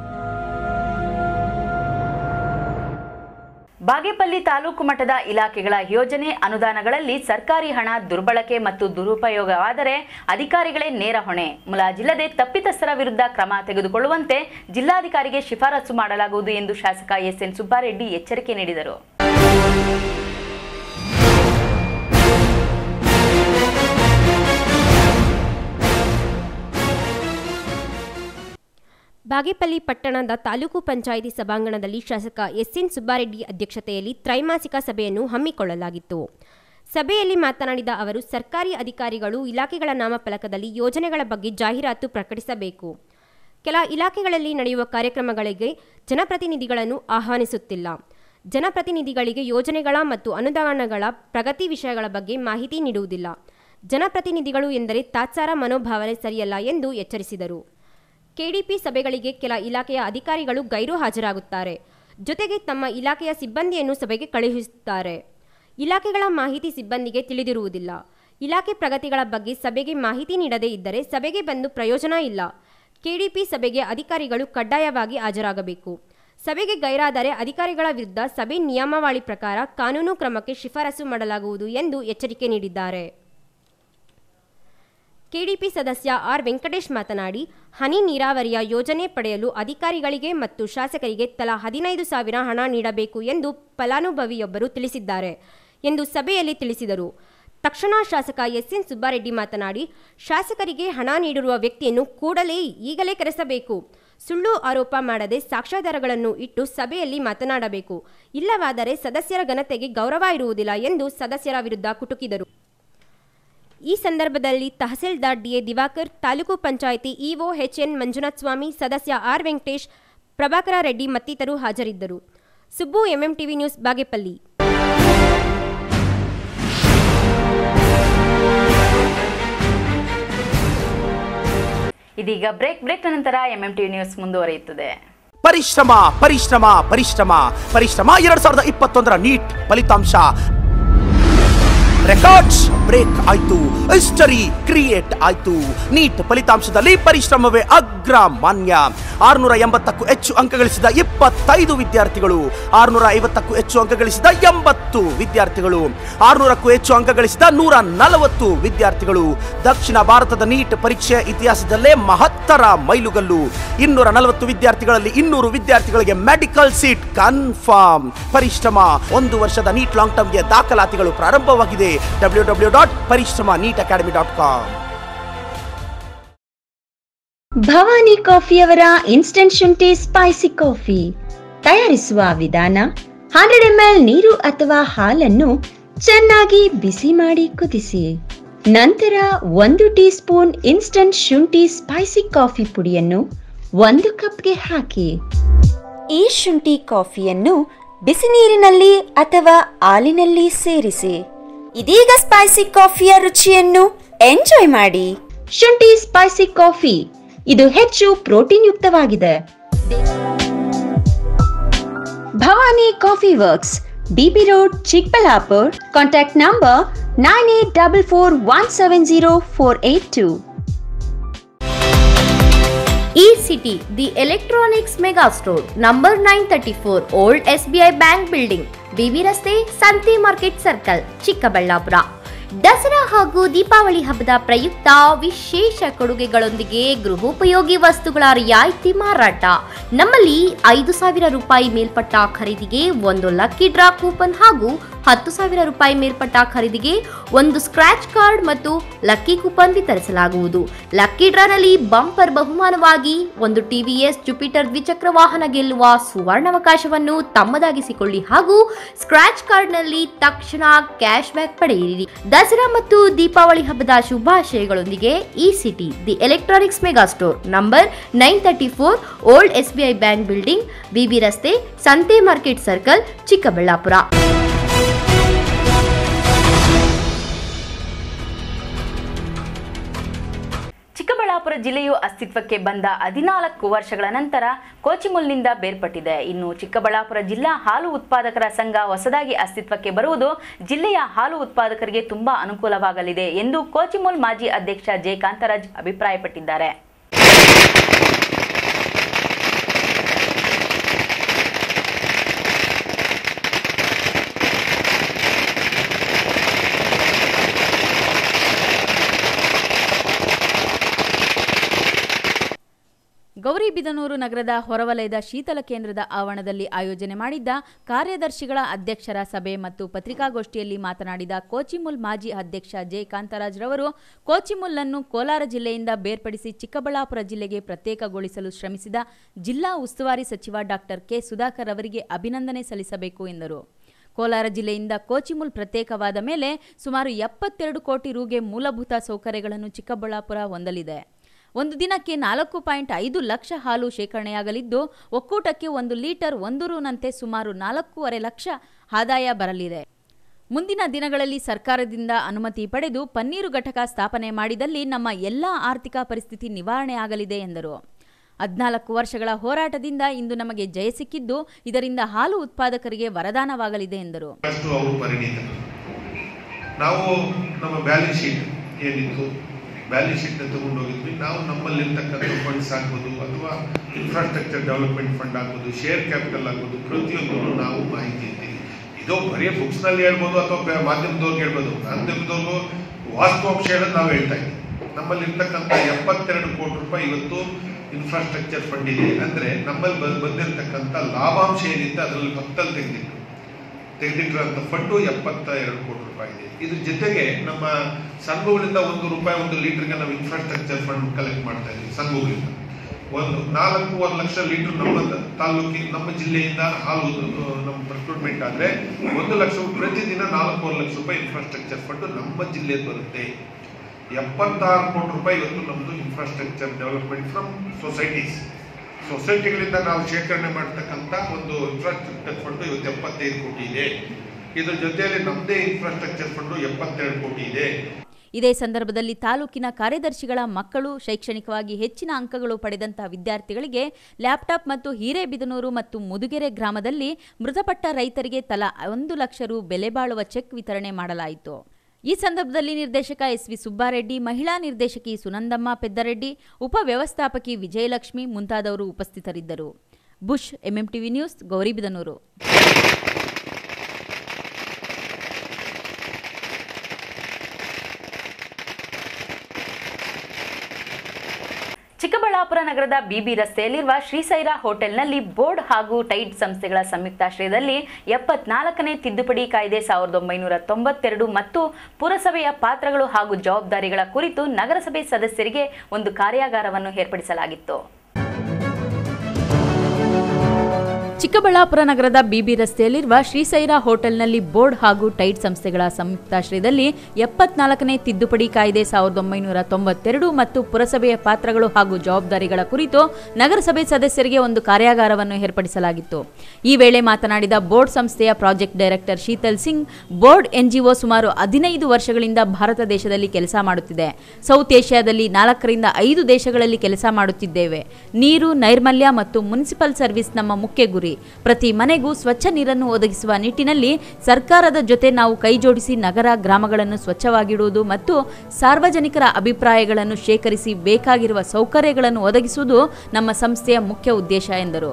Bagepalli taluk ಮಟ್ಟದ ಇಲಾಖೆಗಳ ಯೋಜನೆ ಅನುದಾನಗಳಲ್ಲಿ ಸರ್ಕಾರಿ ಹಣ ದುರ್ಬಳಕೆ ಮತ್ತು ದುರುಪಯೋಗವಾದರೆ ಅಧಿಕಾರಿಗಳೇ ನೇರ ಹೊಣೆ. ಮುಲಾಜಿಲ್ಲದೆ ತಪ್ಪಿತಸ್ಥರ ವಿರುದ್ಧ ಕ್ರಮ ತೆಗೆದುಕೊಳ್ಳುವಂತೆ ಜಿಲ್ಲಾಧಿಕಾರಿಗೆ ಶಿಫಾರಸು ಮಾಡಲಾಗುವುದು ಎಂದು ಶಾಸಕ SN ಸುಬ್ಬಾರೆಡ್ಡಿ ಎಚ್ಚರಿಕೆ ನೀಡಿದರು. ಬಾಗೇಪಲ್ಲಿ ಪಟ್ಟಣದ ತಾಲೂಕು ಪಂಚಾಯಿತಿ ಸಭಾಂಗಣದಲ್ಲಿ ಶಾಸಕ SN ಸುಬ್ಬಾರೆಡ್ಡಿ ಅಧ್ಯಕ್ಷತೆಯಲ್ಲಿ ತ್ರೈಮಾಸಿಕ ಸಭೆಯನ್ನು ಹಮ್ಮಿಕೊಳ್ಳಲಾಗಿತ್ತು. ಸಭೆಯಲ್ಲಿ ಮಾತನಾಡಿದ ಅವರು, ಸರ್ಕಾರಿ ಅಧಿಕಾರಿಗಳು ಇಲಾಖೆಗಳ ನಾಮಫಲಕದಲ್ಲಿ ಯೋಜನೆಗಳ ಬಗ್ಗೆ ಜಾಹೀರಾತು ಪ್ರಕಟಿಸಬೇಕು. ಕೆಲ ಇಲಾಖೆಗಳಲ್ಲಿ ನಡೆಯುವ ಕಾರ್ಯಕ್ರಮಗಳಿಗೆ ಜನಪ್ರತಿನಿಧಿಗಳನ್ನು ಆಹ್ವಾನಿಸುತ್ತಿಲ್ಲ. ಜನಪ್ರತಿನಿಧಿಗಳಿಗೆ ಯೋಜನೆಗಳ ಮತ್ತು ಅನುದಾನಗಳ ಪ್ರಗತಿ ವಿಷಯಗಳ ಬಗ್ಗೆ ಮಾಹಿತಿ ನೀಡುವುದಿಲ್ಲ. ಜನಪ್ರತಿನಿಧಿಗಳು ಎಂದರೆ ತಾತ್ಸಾರ ಮನೋಭಾವನೆ ಸರಿಯಲ್ಲ ಎಂದು ಎಚ್ಚರಿಸಿದರು. KDP ಸಭೆಗಳಿಗೆ ಕೆಲ ಇಲಾಖೆಯ ಅಧಿಕಾರಿಗಳು ಗೈರು ಹಾಜರಾಗುತ್ತಾರೆ. ಜೊತೆಗೆ ತಮ್ಮ ಇಲಾಖೆಯ ಸಿಬ್ಬಂದಿಯನ್ನು ಸಭೆಗೆ ಕಳುಹಿಸುತ್ತಾರೆ. ಇಲಾಖೆಗಳ ಮಾಹಿತಿ ಸಿಬ್ಬಂದಿಗೆ ತಿಳಿದಿರುವುದಿಲ್ಲ. ಇಲಾಖೆ ಪ್ರಗತಿಗಳ ಬಗ್ಗೆ ಸಭೆಗೆ ಮಾಹಿತಿ ನೀಡದೇ ಇದ್ದರೆ ಸಭೆಗೆ ಬಂದು ಪ್ರಯೋಜನ ಇಲ್ಲ. KDP ಸಭೆಗೆ ಅಧಿಕಾರಿಗಳು ಕಡ್ಡಾಯವಾಗಿ ಹಾಜರಾಗಬೇಕು. ಸಭೆಗೆ ಗೈರಾದರೆ ಅಧಿಕಾರಿಗಳ ವಿರುದ್ಧ ಸಭೆ ನಿಯಮಾವಳಿ ಪ್ರಕಾರ ಕಾನೂನು ಕ್ರಮಕ್ಕೆ ಶಿಫಾರಸು ಮಾಡಲಾಗುವುದು ಎಂದು ಎಚ್ಚರಿಕೆ ನೀಡಿದ್ದಾರೆ. KDP ಸದಸ್ಯ R ವೆಂಕಟೇಶ್ ಮಾತನಾಡಿ, ಹನಿ ನೀರಾವರಿಯ ಯೋಜನೆ ಪಡೆಯಲು ಅಧಿಕಾರಿಗಳಿಗೆ ಮತ್ತು ಶಾಸಕರಿಗೆ ತಲಾ 15,000 ಹಣ ನೀಡಬೇಕು ಎಂದು ಫಲಾನುಭವಿಯೊಬ್ಬರು ತಿಳಿಸಿದ್ದಾರೆ ಎಂದು ಸಭೆಯಲ್ಲಿ ತಿಳಿಸಿದರು. ತಕ್ಷಣ ಶಾಸಕ ಎಸ್ಎನ್ ಸುಬ್ಬಾರೆಡ್ಡಿ ಮಾತನಾಡಿ, ಶಾಸಕರಿಗೆ ಹಣ ನೀಡಿರುವ ವ್ಯಕ್ತಿಯನ್ನು ಈಗಲೇ ಕರೆಸಬೇಕು. ಸುಳ್ಳು ಆರೋಪ ಮಾಡದೆ ಸಾಕ್ಷ್ಯಾಧಾರಗಳನ್ನು ಇಟ್ಟು ಸಭೆಯಲ್ಲಿ ಮಾತನಾಡಬೇಕು. ಇಲ್ಲವಾದರೆ ಸದಸ್ಯರ ಘನತೆಗೆ ಗೌರವ ಇರುವುದಿಲ್ಲ ಎಂದು ಸದಸ್ಯರ ವಿರುದ್ಧ ಕುಟುಕಿದರು. ಈ ಸಂದರ್ಭದಲ್ಲಿ tahsildar DA Diwakar, taluk panchayat EO HN Manjunatha Swamy, ಸದಸ್ಯ ಆರ್ ವೆಂಕಟೇಶ್, ಪ್ರಭಾಕರ ರೆಡ್ಡಿ ಮತ್ತಿತರರು ಹಾಜರಿದ್ದರು. Subbu, MMTV news, Bagepalli. ಇದೀಗ ಬ್ರೇಕ್ ನಂತರ ಎಂಎಂಟಿವಿ ನ್ಯೂಸ್ ಮುಂದುವರಿಯುತ್ತದೆ. ಪರಿಶ್ರಮ 2021 ನೀಟ್ ಫಲಿತಾಂಶ ರೆಕಾರ್ಡ್ಸ್ ಬ್ರೇಕ್ ಆಯ್ತು, ಹಿಸ್ಟರಿ ಕ್ರಿಯೇಟ್ ಆಯ್ತು. ನೀಟ್ ಫಲಿತಾಂಶದಲ್ಲಿ ಪರಿಶ್ರಮವೇ ಅಗ್ರಮಾನ್ಯ. 680ಕ್ಕೂ ಹೆಚ್ಚು ಅಂಕ ಗಳಿಸಿದ 25 ವಿದ್ಯಾರ್ಥಿಗಳು, 650ಕ್ಕೂ ಹೆಚ್ಚು ಅಂಕ ಗಳಿಸಿದ 80 ವಿದ್ಯಾರ್ಥಿಗಳು, 600ಕ್ಕೂ ಹೆಚ್ಚು ಅಂಕ ಗಳಿಸಿದ 140 ವಿದ್ಯಾರ್ಥಿಗಳು. ದಕ್ಷಿಣ ಭಾರತದ ನೀಟ್ ಪರೀಕ್ಷೆ ಇತಿಹಾಸದಲ್ಲೇ ಮಹತ್ತರ ಮೈಲುಗಲ್ಲು. 240 ವಿದ್ಯಾರ್ಥಿಗಳಲ್ಲಿ 200 ವಿದ್ಯಾರ್ಥಿಗಳಿಗೆ ಮೆಡಿಕಲ್ ಸೀಟ್ ಕನ್ಫರ್ಮ್. ಪರಿಶ್ರಮ 1 ವರ್ಷದ ನೀಟ್ ಲಾಂಗ್ ಟರ್ಮ್ಗೆ ದಾಖಲಾತಿಗಳು ಪ್ರಾರಂಭವಾಗಿದೆ. www.parishramaneetacademy.com. ಭವಾನಿ ಕಾಫಿಯವರ ಇನ್ಸ್ಟಂಟ್ ಶುಂಠಿ ಸ್ಪೈಸಿ ಕಾಫಿ ತಯಾರಿಸುವ ವಿಧಾನ: 100 ml ನೀರು ಅಥವಾ ಹಾಲನ್ನು ಚೆನ್ನಾಗಿ ಬಿಸಿ ಮಾಡಿ ಕುದಿಸಿ. ನಂತರ 1 ಟೀ ಸ್ಪೂನ್ ಇನ್ಸ್ಟಂಟ್ ಶುಂಠಿ ಸ್ಪೈಸಿ ಕಾಫಿ ಪುಡಿಯನ್ನು 1 ಕಪ್ಗೆ ಹಾಕಿ. ಈ ಶುಂಠಿ ಕಾಫಿಯನ್ನು ಬಿಸಿ ನೀರಿನಲ್ಲಿ ಅಥವಾ ಹಾಲಿನಲ್ಲಿ ಸೇರಿಸಿ. ಇದೀಗ ಸ್ಪೈಸಿ ಕಾಫಿಯ ರುಚಿಯನ್ನು ಎಂಜಾಯ್ ಮಾಡಿ. ಶುಂಠಿ ಸ್ಪೈಸಿ ಕಾಫಿ, ಇದು ಹೆಚ್ಚು ಪ್ರೋಟೀನ್ ಯುಕ್ತವಾಗಿದೆ. Bhavani coffee works, BB road, Chikkaballapur. Contact number 9844170482. E-City, the Electronics Mega Store, number 934, Old SBI Bank Building, BB ರಸ್ತೆ, ಸಂತೆ ಮಾರ್ಕೆಟ್ ಸರ್ಕಲ್, ಚಿಕ್ಕಬಳ್ಳಾಪುರ. ದಸರಾ ಹಾಗೂ ದೀಪಾವಳಿ ಹಬ್ಬದ ಪ್ರಯುಕ್ತ ವಿಶೇಷ ಕೊಡುಗೆಗಳೊಂದಿಗೆ ಗೃಹೋಪಯೋಗಿ ವಸ್ತುಗಳ ರಿಯಾಯಿತಿ ಮಾರಾಟ. ನಮ್ಮಲ್ಲಿ 5,000 ರೂಪಾಯಿ ಮೇಲ್ಪಟ್ಟ ಖರೀದಿಗೆ 1 ಲಕ್ಕಿ ಡ್ರಾ ಕೂಪನ್ ಹಾಗೂ 10,000 ರೂಪಾಯಿ ಮೇಲ್ಪಟ್ಟ ಖರೀದಿಗೆ 1 ಸ್ಕ್ರಾಚ್ ಕಾರ್ಡ್ ಮತ್ತು ಲಕ್ಕಿ ಕೂಪನ್ ವಿತರಿಸಲಾಗುವುದು. ಲಕ್ಕಿ ಡ್ರಾನಲ್ಲಿ ಬಂಪರ್ ಬಹುಮಾನವಾಗಿ 1 TVS ಜುಪಿಟರ್ ದ್ವಿಚಕ್ರ ವಾಹನ ಗೆಲ್ಲುವ ಸುವರ್ಣಾವಕಾಶವನ್ನು ತಮ್ಮದಾಗಿಸಿಕೊಳ್ಳಿ ಹಾಗೂ ಸ್ಕ್ರಾಚ್ ಕಾರ್ಡ್ನಲ್ಲಿ ತಕ್ಷಣ ಕ್ಯಾಶ್ ಬ್ಯಾಕ್ ಪಡೆಯಿರಿ. ದಸರಾ ಮತ್ತು ದೀಪಾವಳಿ ಹಬ್ಬದ ಶುಭಾಶಯಗಳೊಂದಿಗೆ E-City, the electronics mega store, number 934, old SBI bank building, BB ರಸ್ತೆ, ಸಂತೆ ಮಾರ್ಕೆಟ್ ಸರ್ಕಲ್, ಚಿಕ್ಕಬಳ್ಳಾಪುರ. ಚಿಕ್ಕಬಳ್ಳಾಪುರ ಜಿಲ್ಲೆಯು ಅಸ್ತಿತ್ವಕ್ಕೆ ಬಂದ 14 ವರ್ಷಗಳ ನಂತರ ಕೋಚಿಮುಲ್ನಿಂದ ಬೇರ್ಪಟ್ಟಿದೆ. ಇನ್ನು ಚಿಕ್ಕಬಳ್ಳಾಪುರ ಜಿಲ್ಲಾ ಹಾಲು ಉತ್ಪಾದಕರ ಸಂಘ ಹೊಸದಾಗಿ ಅಸ್ತಿತ್ವಕ್ಕೆ ಬರುವುದು ಜಿಲ್ಲೆಯ ಹಾಲು ಉತ್ಪಾದಕರಿಗೆ ತುಂಬಾ ಅನುಕೂಲವಾಗಲಿದೆ ಎಂದು ಕೋಚಿಮುಲ್ ಮಾಜಿ ಅಧ್ಯಕ್ಷ ಜೆ ಕಾಂತರಾಜ್ ಅಭಿಪ್ರಾಯಪಟ್ಟಿದ್ದಾರೆ. ಗೌರಿಬಿದನೂರು ನಗರದ ಹೊರವಲಯದ ಶೀತಲ ಕೇಂದ್ರದ ಆವರಣದಲ್ಲಿ ಆಯೋಜನೆ ಮಾಡಿದ್ದ ಕಾರ್ಯದರ್ಶಿಗಳ ಅಧ್ಯಕ್ಷರ ಸಭೆ ಮತ್ತು ಪತ್ರಿಕಾಗೋಷ್ಠಿಯಲ್ಲಿ ಮಾತನಾಡಿದ ಕೋಚಿಮುಲ್ ಮಾಜಿ ಅಧ್ಯಕ್ಷ ಜೆ ಕಾಂತರಾಜ್ ರವರು ಕೋಚಿಮುಲ್ಲನ್ನು ಕೋಲಾರ ಜಿಲ್ಲೆಯಿಂದ ಬೇರ್ಪಡಿಸಿ ಚಿಕ್ಕಬಳ್ಳಾಪುರ ಜಿಲ್ಲೆಗೆ ಪ್ರತ್ಯೇಕಗೊಳಿಸಲು ಶ್ರಮಿಸಿದ ಜಿಲ್ಲಾ ಉಸ್ತುವಾರಿ ಸಚಿವ ಡಾಕ್ಟರ್ ಕೆ ಸುಧಾಕರ್ ಅವರಿಗೆ ಅಭಿನಂದನೆ ಸಲ್ಲಿಸಬೇಕು ಎಂದರು. ಕೋಲಾರ ಜಿಲ್ಲೆಯಿಂದ ಕೋಚಿಮುಲ್ ಪ್ರತ್ಯೇಕವಾದ ಮೇಲೆ ಸುಮಾರು 72 ಕೋಟಿ ರುಗೆ ಮೂಲಭೂತ ಸೌಕರ್ಯಗಳನ್ನು ಚಿಕ್ಕಬಳ್ಳಾಪುರ ಹೊಂದಲಿದೆ. ಒಂದು ದಿನಕ್ಕೆ 4.5 ಲಕ್ಷ ಹಾಲು ಶೇಖರಣೆಯಾಗಲಿದ್ದು ಒಕ್ಕೂಟಕ್ಕೆ 1 ಲೀಟರ್ 1 ರೂನಂತೆ ಸುಮಾರು 4.5 ಲಕ್ಷ ಆದಾಯ ಬರಲಿದೆ. ಮುಂದಿನ ದಿನಗಳಲ್ಲಿ ಸರ್ಕಾರದಿಂದ ಅನುಮತಿ ಪಡೆದು ಪನ್ನೀರು ಘಟಕ ಸ್ಥಾಪನೆ ಮಾಡಿದಲ್ಲಿ ನಮ್ಮ ಎಲ್ಲ ಆರ್ಥಿಕ ಪರಿಸ್ಥಿತಿ ನಿವಾರಣೆ ಆಗಲಿದೆ ಎಂದರು. 14 ವರ್ಷಗಳ ಹೋರಾಟದಿಂದ ಇಂದು ನಮಗೆ ಜಯ ಸಿಕ್ಕಿದ್ದು ಇದರಿಂದ ಹಾಲು ಉತ್ಪಾದಕರಿಗೆ ವರದಾನವಾಗಲಿದೆ ಎಂದರು. ನಾವು ನಮ್ಮ ಬ್ಯಾಲೆನ್ಸ್ ಶೀಟ್ ಏನಿತ್ತು ಬ್ಯಾಲೆನ್ಸ್ ಶೀಟ್ನ ತಗೊಂಡು ಹೋಗಿದ್ವಿ. ನಾವು ನಮ್ಮಲ್ಲಿರ್ತಕ್ಕಂಥ ಫಂಡ್ಸ್ ಆಗ್ಬೋದು ಅಥವಾ ಇನ್ಫ್ರಾಸ್ಟ್ರಕ್ಚರ್ ಡೆವಲಪ್ಮೆಂಟ್ ಫಂಡ್ ಆಗ್ಬೋದು, ಶೇರ್ ಕ್ಯಾಪಿಟಲ್ ಆಗ್ಬೋದು, ಪ್ರತಿಯೊಂದನ್ನು ನಾವು ಮಾಹಿತಿ ಇದ್ದೀವಿ. ಇದು ಬರೀ ಬುಕ್ಸ್ನಲ್ಲಿ ಹೇಳ್ಬೋದು ಅಥವಾ ಮಾಧ್ಯಮದವ್ರಿಗೆ ಹೇಳ್ಬೋದು. ಮಾಧ್ಯಮದವ್ರಿಗೂ ವಾಸ್ತವಾಂಶ ಹೇಳೋದು ನಾವು ಹೇಳ್ತಾ ಇದ್ದೀವಿ. ನಮ್ಮಲ್ಲಿರ್ತಕ್ಕಂಥ 72 ಕೋಟಿ ರೂಪಾಯಿ ಇವತ್ತು ಇನ್ಫ್ರಾಸ್ಟ್ರಕ್ಚರ್ ಫಂಡ್ ಇದೆ. ಅಂದರೆ ನಮ್ಮಲ್ಲಿ ಬಂದಿರತಕ್ಕಂಥ ಲಾಭಾಂಶ ಏನಿತ್ತು ಅದರಲ್ಲಿ 10 ತೆಗೆದಿಟ್ಟರು ಅಂತ ಫಂಡು 72 ಕೋಟಿ ರೂಪಾಯಿ. ರೂಪಾಯಿ ಇದೆ. ಇದ್ರ ಜೊತೆಗೆ ನಮ್ಮ ಸಂಘಗಳಿಂದ ₹1 ಲೀಟರ್ಗೆ ನಾವು ಇನ್ಫ್ರಾಸ್ಟ್ರಕ್ಚರ್ ಫಂಡ್ ಕಲೆಕ್ಟ್ ಮಾಡ್ತಾ ಇದ್ದೀವಿ. ಸಂಘಗಳಿಂದ 4.25 ಲಕ್ಷ ಲೀಟರ್ ನಮ್ಮ ತಾಲೂಕಿನ ನಮ್ಮ ಜಿಲ್ಲೆಯಿಂದ ಹಾಲು ನಮ್ಮ ಪ್ರೊಕ್ಯೂರ್ಮೆಂಟ್ ಆದರೆ 1 ಲಕ್ಷ ಪ್ರತಿದಿನ ₹4.25 ಲಕ್ಷ ಇನ್ಫ್ರಾಸ್ಟ್ರಕ್ಚರ್ ಫಂಡ್ ನಮ್ಮ ಜಿಲ್ಲೆಗೆ ಬರುತ್ತೆ. 76 ಕೋಟಿ ರೂಪಾಯಿ ಇವತ್ತು ನಮ್ಮದು ಇನ್ಫ್ರಾಸ್ಟ್ರಕ್ಚರ್ ಡೆವಲಪ್ಮೆಂಟ್ ಫ್ರಮ್ ಸೊಸೈಟಿಗಳಿಂದ ನಾವು ಶೇಖರಣೆ ಮಾಡ್ತಕ್ಕಂಥ ಒಂದು ಇನ್ಫ್ರಾಸ್ಟ್ರಕ್ಚರ್ ಫಂಡ್ ಇವತ್ತು 75 ಕೋಟಿ ಇದೆ. ಇದ್ರ ಜೊತೆಯಲ್ಲಿ ನಮ್ಮದೇ ಇನ್ಫ್ರಾಸ್ಟ್ರಕ್ಚರ್ ಫಂಡ್ 72 ಕೋಟಿ ಇದೆ. ಇದೇ ಸಂದರ್ಭದಲ್ಲಿ ತಾಲೂಕಿನ ಕಾರ್ಯದರ್ಶಿಗಳ ಮಕ್ಕಳು ಶೈಕ್ಷಣಿಕವಾಗಿ ಹೆಚ್ಚಿನ ಅಂಕಗಳು ಪಡೆದಂತಹ ವಿದ್ಯಾರ್ಥಿಗಳಿಗೆ ಲ್ಯಾಪ್ಟಾಪ್ ಮತ್ತು ಹಿರೇಬಿದನೂರು ಮತ್ತು ಮುದುಗೆರೆ ಗ್ರಾಮದಲ್ಲಿ ಮೃತಪಟ್ಟ ರೈತರಿಗೆ ತಲಾ 1 ಲಕ್ಷ ರು ಬೆಲೆ ಬಾಳುವ ಚೆಕ್ ವಿತರಣೆ ಮಾಡಲಾಯಿತು. ಈ ಸಂದರ್ಭದಲ್ಲಿ ನಿರ್ದೇಶಕ ಎಸ್.ವಿ. ಸುಬ್ಬಾರೆಡ್ಡಿ, ಮಹಿಳಾ ನಿರ್ದೇಶಕಿ ಸುನಂದಮ್ಮ ಪೆದ್ದರೆಡ್ಡಿ, ಉಪವ್ಯವಸ್ಥಾಪಕಿ ವಿಜಯಲಕ್ಷ್ಮಿ ಮುಂತಾದವರು ಉಪಸ್ಥಿತರಿದ್ದರು. ಬುಷ್, ಎಂಎಂಟಿವಿ ನ್ಯೂಸ್, ಗೌರಿಬಿದನೂರು. ಚಿಕ್ಕಬಳ್ಳಾಪುರ ನಗರದ ಬಿಬಿ ರಸ್ತೆಯಲ್ಲಿರುವ ಶ್ರೀಸೈರ ಹೋಟೆಲ್ನಲ್ಲಿ ಬೋರ್ಡ್ ಹಾಗೂ ಟೈಡ್ ಸಂಸ್ಥೆಗಳ ಸಂಯುಕ್ತಾಶ್ರಯದಲ್ಲಿ 74ನೇ ತಿದ್ದುಪಡಿ ಕಾಯ್ದೆ 1992 ಮತ್ತು ಪುರಸಭೆಯ ಪಾತ್ರಗಳು ಹಾಗೂ ಜವಾಬ್ದಾರಿಗಳ ಕುರಿತು ನಗರಸಭೆ ಸದಸ್ಯರಿಗೆ ಒಂದು ಕಾರ್ಯಾಗಾರವನ್ನು ಏರ್ಪಡಿಸಲಾಗಿತ್ತು. ಚಿಕ್ಕಬಳ್ಳಾಪುರ ನಗರದ ಬಿಬಿ ರಸ್ತೆಯಲ್ಲಿರುವ ಶ್ರೀಸೈರ ಹೋಟೆಲ್ನಲ್ಲಿ ಬೋರ್ಡ್ ಹಾಗೂ ಟೈಡ್ ಸಂಸ್ಥೆಗಳ ಸಂಯುಕ್ತಾಶ್ರಯದಲ್ಲಿ 74ನೇ ತಿದ್ದುಪಡಿ ಕಾಯ್ದೆ 1992 ಮತ್ತು ಪುರಸಭೆಯ ಪಾತ್ರಗಳು ಹಾಗೂ ಜವಾಬ್ದಾರಿಗಳ ಕುರಿತು ನಗರಸಭೆ ಸದಸ್ಯರಿಗೆ ಒಂದು ಕಾರ್ಯಾಗಾರವನ್ನು ಏರ್ಪಡಿಸಲಾಗಿತ್ತು. ಈ ವೇಳೆ ಮಾತನಾಡಿದ ಬೋರ್ಡ್ ಸಂಸ್ಥೆಯ project director Sheetal Singh, board NGO ಸುಮಾರು 15 ವರ್ಷಗಳಿಂದ ಭಾರತ ದೇಶದಲ್ಲಿ ಕೆಲಸ ಮಾಡುತ್ತಿದೆ. ಸೌತ್ ಏಷ್ಯಾದಲ್ಲಿ 4 ರಿಂದ 5 ದೇಶಗಳಲ್ಲಿ ಕೆಲಸ ಮಾಡುತ್ತಿದ್ದೇವೆ. ನೀರು, ನೈರ್ಮಲ್ಯ ಮತ್ತು ಮುನ್ಸಿಪಲ್ ಸರ್ವಿಸ್ ನಮ್ಮ ಮುಖ್ಯ ಗುರಿ. ಪ್ರತಿ ಮನೆಗೂ ಸ್ವಚ್ಛ ನೀರನ್ನು ಒದಗಿಸುವ ನಿಟ್ಟಿನಲ್ಲಿ ಸರ್ಕಾರದ ಜೊತೆ ನಾವು ಕೈಜೋಡಿಸಿ ನಗರ ಗ್ರಾಮಗಳನ್ನು ಸ್ವಚ್ಛವಾಗಿಡುವುದು ಮತ್ತು ಸಾರ್ವಜನಿಕರ ಅಭಿಪ್ರಾಯಗಳನ್ನು ಶೇಖರಿಸಿ ಬೇಕಾಗಿರುವ ಸೌಕರ್ಯಗಳನ್ನು ಒದಗಿಸುವುದು ನಮ್ಮ ಸಂಸ್ಥೆಯ ಮುಖ್ಯ ಉದ್ದೇಶ ಎಂದರು.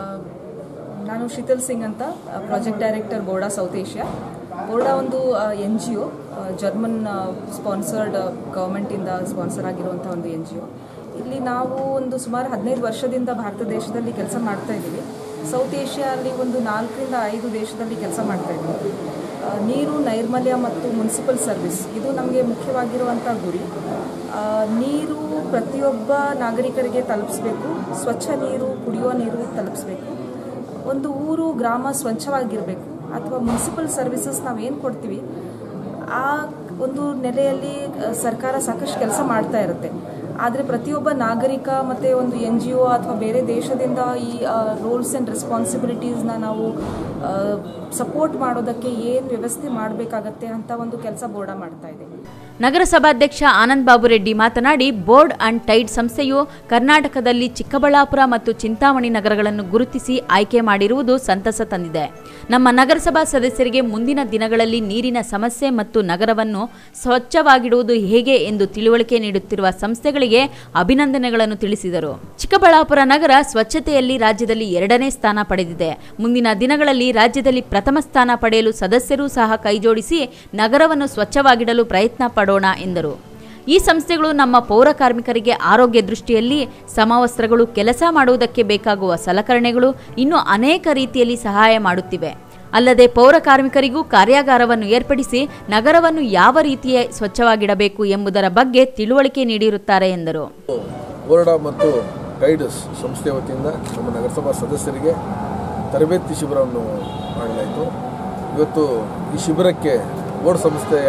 ನಾನು ಶೀತಲ್ ಸಿಂಗ್ ಅಂತ, project director BORDA South Asia. BORDA ಒಂದು NGO, ಜರ್ಮನ್ ಸ್ಪಾನ್ಸರ್ಡ್, ಗವರ್ಮೆಂಟಿಂದ ಸ್ಪಾನ್ಸರ್ ಆಗಿರುವಂಥ ಒಂದು NGO. ಇಲ್ಲಿ ನಾವು ಒಂದು ಸುಮಾರು 15 ವರ್ಷದಿಂದ ಭಾರತ ದೇಶದಲ್ಲಿ ಕೆಲಸ ಮಾಡ್ತಾ ಇದ್ದೀವಿ. ಸೌತ್ ಏಷ್ಯಾದಲ್ಲಿ ಒಂದು 4 ರಿಂದ 5 ದೇಶದಲ್ಲಿ ಕೆಲಸ ಮಾಡ್ತಾ ಇದ್ದೀವಿ. ನೀರು, ನೈರ್ಮಲ್ಯ ಮತ್ತು ಮುನ್ಸಿಪಲ್ ಸರ್ವಿಸ್ ಇದು ನಮಗೆ ಮುಖ್ಯವಾಗಿರುವಂಥ ಗುರಿ. ನೀರು ಪ್ರತಿಯೊಬ್ಬ ನಾಗರಿಕರಿಗೆ ತಲುಪಿಸಬೇಕು, ಸ್ವಚ್ಛ ನೀರು, ಕುಡಿಯುವ ನೀರು ತಲುಪಿಸಬೇಕು. ಒಂದು ಊರು, ಗ್ರಾಮ ಸ್ವಚ್ಛವಾಗಿರಬೇಕು. ಅಥವಾ ಮುನ್ಸಿಪಲ್ ಸರ್ವಿಸಸ್ ನಾವೇನು ಕೊಡ್ತೀವಿ ಆ ಒಂದು ನೆಲೆಯಲ್ಲಿ ಸರ್ಕಾರ ಸಾಕಷ್ಟು ಕೆಲಸ ಮಾಡ್ತಾ ಇರುತ್ತೆ. ಆದರೆ ಪ್ರತಿಯೊಬ್ಬ ನಾಗರಿಕ ಮತ್ತು ಒಂದು NGO ಅಥವಾ ಬೇರೆ ದೇಶದಿಂದ ಈ ರೋಲ್ಸ್ ಆ್ಯಂಡ್ ರೆಸ್ಪಾನ್ಸಿಬಿಲಿಟೀಸ್ನ ನಾವು ಸಪೋರ್ಟ್ ಮಾಡೋದಕ್ಕೆ ಏನು ವ್ಯವಸ್ಥೆ ಮಾಡಬೇಕಾಗತ್ತೆ ಅಂತ ಒಂದು ಕೆಲಸ ಬೋರ್ಡ ಮಾಡ್ತಾ ಇದೆ. ನಗರಸಭಾಧ್ಯಕ್ಷ ಆನಂದ್ ಬಾಬು ರೆಡ್ಡಿ ಮಾತನಾಡಿ, ಬೋರ್ಡ್ ಅಂಡ್ ಟೈಡ್ ಸಂಸ್ಥೆಯು ಕರ್ನಾಟಕದಲ್ಲಿ ಚಿಕ್ಕಬಳ್ಳಾಪುರ ಮತ್ತು ಚಿಂತಾಮಣಿ ನಗರಗಳನ್ನು ಗುರುತಿಸಿ ಆಯ್ಕೆ ಮಾಡಿರುವುದು ಸಂತಸ ತಂದಿದೆ. ನಮ್ಮ ನಗರಸಭಾ ಸದಸ್ಯರಿಗೆ ಮುಂದಿನ ದಿನಗಳಲ್ಲಿ ನೀರಿನ ಸಮಸ್ಯೆ ಮತ್ತು ನಗರವನ್ನು ಸ್ವಚ್ಛವಾಗಿಡುವುದು ಹೇಗೆ ಎಂದು ತಿಳುವಳಿಕೆ ನೀಡುತ್ತಿರುವ ಸಂಸ್ಥೆಗಳಿಗೆ ಅಭಿನಂದನೆಗಳನ್ನು ತಿಳಿಸಿದರು. ಚಿಕ್ಕಬಳ್ಳಾಪುರ ನಗರ ಸ್ವಚ್ಛತೆಯಲ್ಲಿ ರಾಜ್ಯದಲ್ಲಿ 2ನೇ ಸ್ಥಾನ ಪಡೆದಿದೆ. ಮುಂದಿನ ದಿನಗಳಲ್ಲಿ ರಾಜ್ಯದಲ್ಲಿ ಪ್ರಥಮ ಸ್ಥಾನ ಪಡೆಯಲು ಸದಸ್ಯರೂ ಸಹ ಕೈಜೋಡಿಸಿ ನಗರವನ್ನು ಸ್ವಚ್ಛವಾಗಿಡಲು ಪ್ರಯತ್ನ ಪಡೋಣ ಎಂದರು. ಈ ಸಂಸ್ಥೆಗಳು ನಮ್ಮ ಪೌರ ಕಾರ್ಮಿಕರಿಗೆ ಆರೋಗ್ಯ ದೃಷ್ಟಿಯಲ್ಲಿ ಸಮವಸ್ತ್ರಗಳು, ಕೆಲಸ ಮಾಡುವುದಕ್ಕೆ ಬೇಕಾಗುವ ಸಲಕರಣೆಗಳು, ಇನ್ನೂ ಅನೇಕ ರೀತಿಯಲ್ಲಿ ಸಹಾಯ ಮಾಡುತ್ತಿವೆ. ಅಲ್ಲದೆ ಪೌರ ಕಾರ್ಮಿಕರಿಗೂ ಕಾರ್ಯಾಗಾರವನ್ನು ಏರ್ಪಡಿಸಿ ನಗರವನ್ನು ಯಾವ ರೀತಿಯ ಸ್ವಚ್ಛವಾಗಿಡಬೇಕು ಎಂಬುದರ ಬಗ್ಗೆ ತಿಳುವಳಿಕೆ ನೀಡಿರುತ್ತಾರೆ ಎಂದರು. ಬೋರ್ಡಾ ಮತ್ತು ಟೈಡ್ಸ್ ಸಂಸ್ಥೆ ವತಿಯಿಂದ ನಮ್ಮ ನಗರಸಭಾ ಸದಸ್ಯರಿಗೆ ತರಬೇತಿ ಶಿಬಿರವನ್ನು ಮಾಡಲಾಯಿತು. ಇವತ್ತು ಈ ಶಿಬಿರಕ್ಕೆ ಬೋರ್ಡ್ ಸಂಸ್ಥೆಯ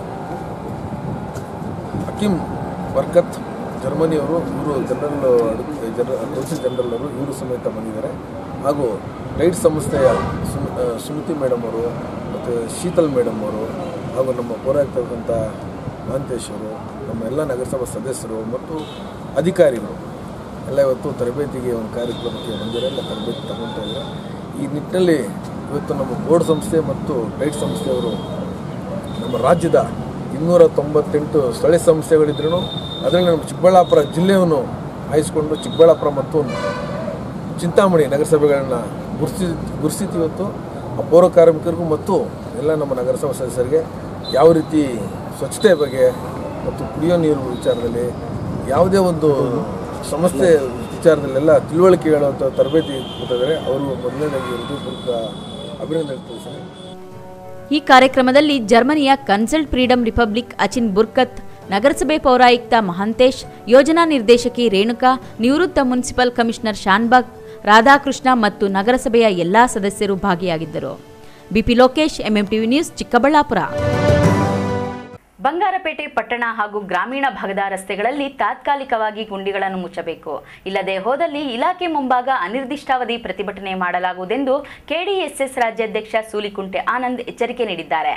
ಹಕೀಮ್ ಬರ್ಕತ್ ಜರ್ಮನಿಯವರು, ಇವರು ಕೌನ್ಸಿಲ್ ಜನರಲ್ ಅವರು, ಇವರು ಸಮೇತ ಬಂದಿದ್ದಾರೆ. ಹಾಗೂ ಟೈಡ್ ಸಂಸ್ಥೆಯ ಸುಮತಿ ಮೇಡಮ್ ಅವರು ಮತ್ತು ಶೀತಲ್ ಮೇಡಮ್ ಅವರು ಹಾಗೂ ನಮ್ಮ ಪೌರಾಯುಕ್ತರಾದಂಥ ಮಹಂತೇಶ್ ಅವರು, ನಮ್ಮ ಎಲ್ಲ ನಗರಸಭಾ ಸದಸ್ಯರು ಮತ್ತು ಅಧಿಕಾರಿಗಳು ಎಲ್ಲ ಇವತ್ತು ತರಬೇತಿಗೆ ಒಂದು ಕಾರ್ಯಕ್ರಮಕ್ಕೆ ಬಂದಿದ್ದಾರೆ. ಎಲ್ಲ ತರಬೇತಿ ತಗೊಳ್ತಾ ಇದ್ದಾರೆ. ಈ ನಿಟ್ಟಿನಲ್ಲಿ ಇವತ್ತು ನಮ್ಮ ಬೋರ್ಡ್ ಸಂಸ್ಥೆ ಮತ್ತು ಟೈಡ್ ಸಂಸ್ಥೆಯವರು ನಮ್ಮ ರಾಜ್ಯದ 298 ಸ್ಥಳೀಯ ಸಂಸ್ಥೆಗಳಿದ್ರೂ ಅದರಲ್ಲಿ ನಮ್ಮ ಚಿಕ್ಕಬಳ್ಳಾಪುರ ಜಿಲ್ಲೆಯನ್ನು ಆಯಿಸ್ಕೊಂಡು ಚಿಕ್ಕಬಳ್ಳಾಪುರ ಮತ್ತು ಚಿಂತಾಮಣಿ ನಗರಸಭೆಗಳನ್ನು ಗುರುತಿಸಿ ಇವತ್ತು ಆ ಪೌರ ಕಾರ್ಮಿಕರಿಗೂ ಮತ್ತು ಎಲ್ಲ ನಮ್ಮ ನಗರಸಭಾ ಸದಸ್ಯರಿಗೆ ಯಾವ ರೀತಿ ಸ್ವಚ್ಛತೆ ಬಗ್ಗೆ ಮತ್ತು ಕುಡಿಯೋ ನೀರು ವಿಚಾರದಲ್ಲಿ ಯಾವುದೇ ಒಂದು ಸಮಸ್ಯೆ ವಿಚಾರದಲ್ಲೆಲ್ಲ ತಿಳುವಳಿಕೆ ಹೇಳುವಂಥ ತರಬೇತಿ ಕೊಟ್ಟಿದ್ದಾರೆ. ಅವರು ಮೊದಲನೇದಾಗಿ ಹೃದಯಪೂರ್ವಕ ಅಭಿನಂದನೆ ತಿಳಿಸ್ತಾರೆ. ಈ ಕಾರ್ಯಕ್ರಮದಲ್ಲಿ ಜರ್ಮನಿಯ ಕನ್ಸಲ್ಟ್ ಫ್ರೀಡಂ ರಿಪಬ್ಲಿಕ್ ಅಚಿನ್ ಬುರ್ಕತ್, ನಗರಸಭೆ ಪೌರಾಯುಕ್ತ ಮಹಾಂತೇಶ್, ಯೋಜನಾ ನಿರ್ದೇಶಕಿ ರೇಣುಕಾ, ನಿವೃತ್ತ ಮುನ್ಸಿಪಲ್ ಕಮಿಷನರ್ ಶಾನ್ಬಾಗ್, ರಾಧಾಕೃಷ್ಣ ಮತ್ತು ನಗರಸಭೆಯ ಎಲ್ಲಾ ಸದಸ್ಯರು ಭಾಗಿಯಾಗಿದ್ದರು. BP Lokesh, MMTV news, Chikkaballapur. Bangarapet ಪಟ್ಟಣ ಹಾಗೂ ಗ್ರಾಮೀಣ ಭಾಗದ ರಸ್ತೆಗಳಲ್ಲಿ ತಾತ್ಕಾಲಿಕವಾಗಿ ಗುಂಡಿಗಳನ್ನು ಮುಚ್ಚಬೇಕು. ಇಲ್ಲದೆ ಹೋದಲ್ಲಿ ಇಲಾಖೆ ಮುಂಭಾಗ ಅನಿರ್ದಿಷ್ಟಾವಧಿ ಪ್ರತಿಭಟನೆ ಮಾಡಲಾಗುವುದೆಂದು ಕೆಡಿಎಸ್ಎಸ್ ರಾಜ್ಯಾಧ್ಯಕ್ಷ ಸೂಲಿಕುಂಟೆ ಆನಂದ್ ಎಚ್ಚರಿಕೆ ನೀಡಿದ್ದಾರೆ.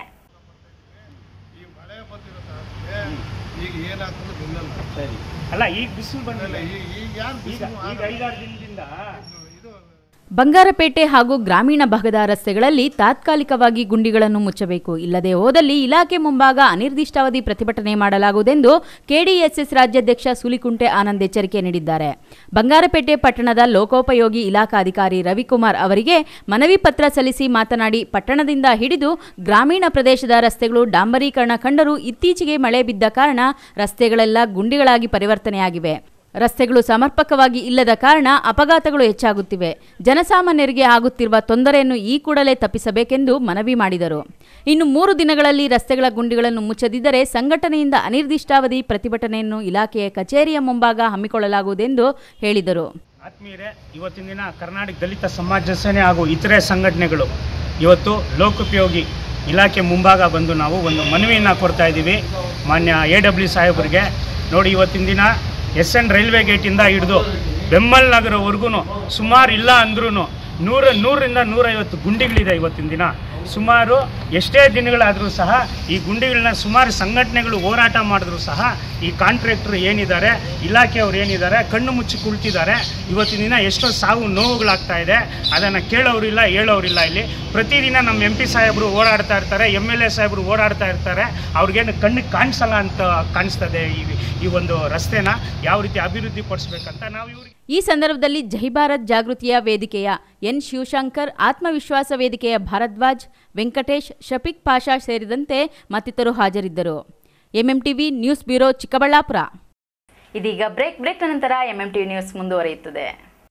ಬಂಗಾರಪೇಟೆ ಹಾಗೂ ಗ್ರಾಮೀಣ ಭಾಗದ ರಸ್ತೆಗಳಲ್ಲಿ ತಾತ್ಕಾಲಿಕವಾಗಿ ಗುಂಡಿಗಳನ್ನು ಮುಚ್ಚಬೇಕು. ಇಲ್ಲದೆ ಹೋದಲ್ಲಿ ಇಲಾಖೆ ಮುಂಭಾಗ ಅನಿರ್ದಿಷ್ಟಾವಧಿ ಪ್ರತಿಭಟನೆ ಮಾಡಲಾಗುವುದೆಂದು ಕೆಡಿಎಸ್ಎಸ್ ರಾಜ್ಯಾಧ್ಯಕ್ಷ ಸೂಲಿಕುಂಟೆ ಆನಂದ್ ಎಚ್ಚರಿಕೆ ನೀಡಿದ್ದಾರೆ. ಬಂಗಾರಪೇಟೆ ಪಟ್ಟಣದ ಲೋಕೋಪಯೋಗಿ ಇಲಾಖಾಧಿಕಾರಿ ರವಿಕುಮಾರ್ ಅವರಿಗೆ ಮನವಿ ಪತ್ರ ಸಲ್ಲಿಸಿ ಮಾತನಾಡಿ, ಪಟ್ಟಣದಿಂದ ಹಿಡಿದು ಗ್ರಾಮೀಣ ಪ್ರದೇಶದ ರಸ್ತೆಗಳು ಡಾಂಬರೀಕರಣ ಕಂಡರೂ ಇತ್ತೀಚೆಗೆ ಮಳೆ ಬಿದ್ದ ಕಾರಣ ರಸ್ತೆಗಳೆಲ್ಲ ಗುಂಡಿಗಳಾಗಿ ಪರಿವರ್ತನೆಯಾಗಿವೆ. ರಸ್ತೆಗಳು ಸಮರ್ಪಕವಾಗಿ ಇಲ್ಲದ ಕಾರಣ ಅಪಘಾತಗಳು ಹೆಚ್ಚಾಗುತ್ತಿವೆ. ಜನಸಾಮಾನ್ಯರಿಗೆ ಆಗುತ್ತಿರುವ ತೊಂದರೆಯನ್ನು ಈ ಕೂಡಲೇ ತಪ್ಪಿಸಬೇಕೆಂದು ಮನವಿ ಮಾಡಿದರು. ಇನ್ನು 3 ದಿನಗಳಲ್ಲಿ ರಸ್ತೆಗಳ ಗುಂಡಿಗಳನ್ನು ಮುಚ್ಚದಿದ್ದರೆ ಸಂಘಟನೆಯಿಂದ ಅನಿರ್ದಿಷ್ಟಾವಧಿ ಪ್ರತಿಭಟನೆಯನ್ನು ಇಲಾಖೆಯ ಕಚೇರಿಯ ಮುಂಭಾಗ ಹಮ್ಮಿಕೊಳ್ಳಲಾಗುವುದೆಂದು ಹೇಳಿದರು. ಆತ್ಮೀಯರೇ, ಇವತ್ತಿನ ದಿನ ಕರ್ನಾಟಕ ದಲಿತ ಸಮಾಜ ಸೇನೆ ಹಾಗೂ ಇತರೆ ಸಂಘಟನೆಗಳು ಇವತ್ತು ಲೋಕೋಪಯೋಗಿ ಇಲಾಖೆ ಮುಂಭಾಗ ಬಂದು ನಾವು ಒಂದು ಮನವಿಯನ್ನು ಕೊಡ್ತಾ ಇದ್ದೀವಿ ಮಾನ್ಯ AW ಸಾಹೇಬರಿಗೆ. ನೋಡಿ, ಇವತ್ತಿನ ದಿನ SN ರೈಲ್ವೆ ಗೇಟಿಂದ ಹಿಡಿದು ಬೆಮ್ಮಲ್ ನಗರವರೆಗೂ ಸುಮಾರು ಇಲ್ಲ ಅಂದ್ರೂ 100ರಿಂದ 150 ಗುಂಡಿಗಳಿದೆ. ಇವತ್ತಿನ ದಿನ ಸುಮಾರು ಎಷ್ಟೇ ದಿನಗಳಾದರೂ ಸಹ ಈ ಗುಂಡಿಗಳನ್ನ ಸುಮಾರು ಸಂಘಟನೆಗಳು ಹೋರಾಟ ಮಾಡಿದ್ರು ಸಹ ಈ ಕಾಂಟ್ರಾಕ್ಟರ್ ಏನಿದ್ದಾರೆ, ಇಲಾಖೆಯವರು ಏನಿದ್ದಾರೆ, ಕಣ್ಣು ಮುಚ್ಚಿ ಕುಳಿತಿದ್ದಾರೆ. ಇವತ್ತಿನ ದಿನ ಎಷ್ಟೋ ಸಾವು ನೋವುಗಳಾಗ್ತಾ ಇದೆ. ಅದನ್ನು ಕೇಳೋರಿಲ್ಲ, ಹೇಳೋರಿಲ್ಲ. ಇಲ್ಲಿ ಪ್ರತಿದಿನ ನಮ್ಮ MP ಸಾಹೇಬರು ಓಡಾಡ್ತಾ ಇರ್ತಾರೆ, MLA ಸಾಹೇಬರು ಓಡಾಡ್ತಾ ಇರ್ತಾರೆ. ಅವ್ರಿಗೇನು ಕಣ್ಣಿಗೆ ಕಾಣಿಸಲ್ಲ ಅಂತ ಕಾಣಿಸ್ತದೆ ಈ ಒಂದು ರಸ್ತೆನ ಯಾವ ರೀತಿ ಅಭಿವೃದ್ಧಿ ಪಡಿಸ್ಬೇಕಂತ ನಾವು ಇವ್ರಿಗೆ. ಈ ಸಂದರ್ಭದಲ್ಲಿ ಜೈ ಭಾರತ್ ಜಾಗೃತಿಯ ವೇದಿಕೆಯ ಎನ್ ಶಿವಶಂಕರ್, ಆತ್ಮವಿಶ್ವಾಸ ವೇದಿಕೆಯ ಭಾರದ್ವಾಜ್, ವೆಂಕಟೇಶ್, ಶಫೀಕ್ ಪಾಷಾ ಸೇರಿದಂತೆ ಮತ್ತಿತರರು ಹಾಜರಿದ್ದರು. MMTV news bureau, Chikkaballapur. ಇದೀಗ ಬ್ರೇಕ್ ನಂತರ ಎಂಎಂಟಿವಿ ನ್ಯೂಸ್ ಮುಂದುವರಿಯುತ್ತದೆ.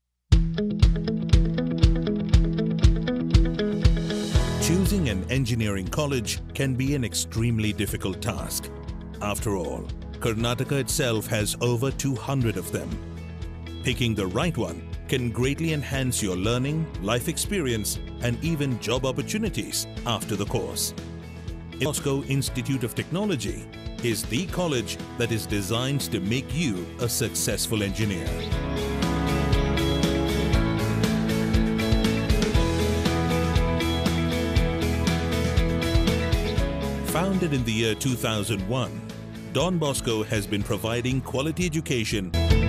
Choosing an engineering college can be an extremely difficult task. After all, Karnataka itself has over 200 of them. Picking the right one can greatly enhance your learning, life experience, and even job opportunities after the course. Bosco Institute of Technology is the college that is designed to make you a successful engineer. Founded in the year 2001, Don Bosco has been providing quality education.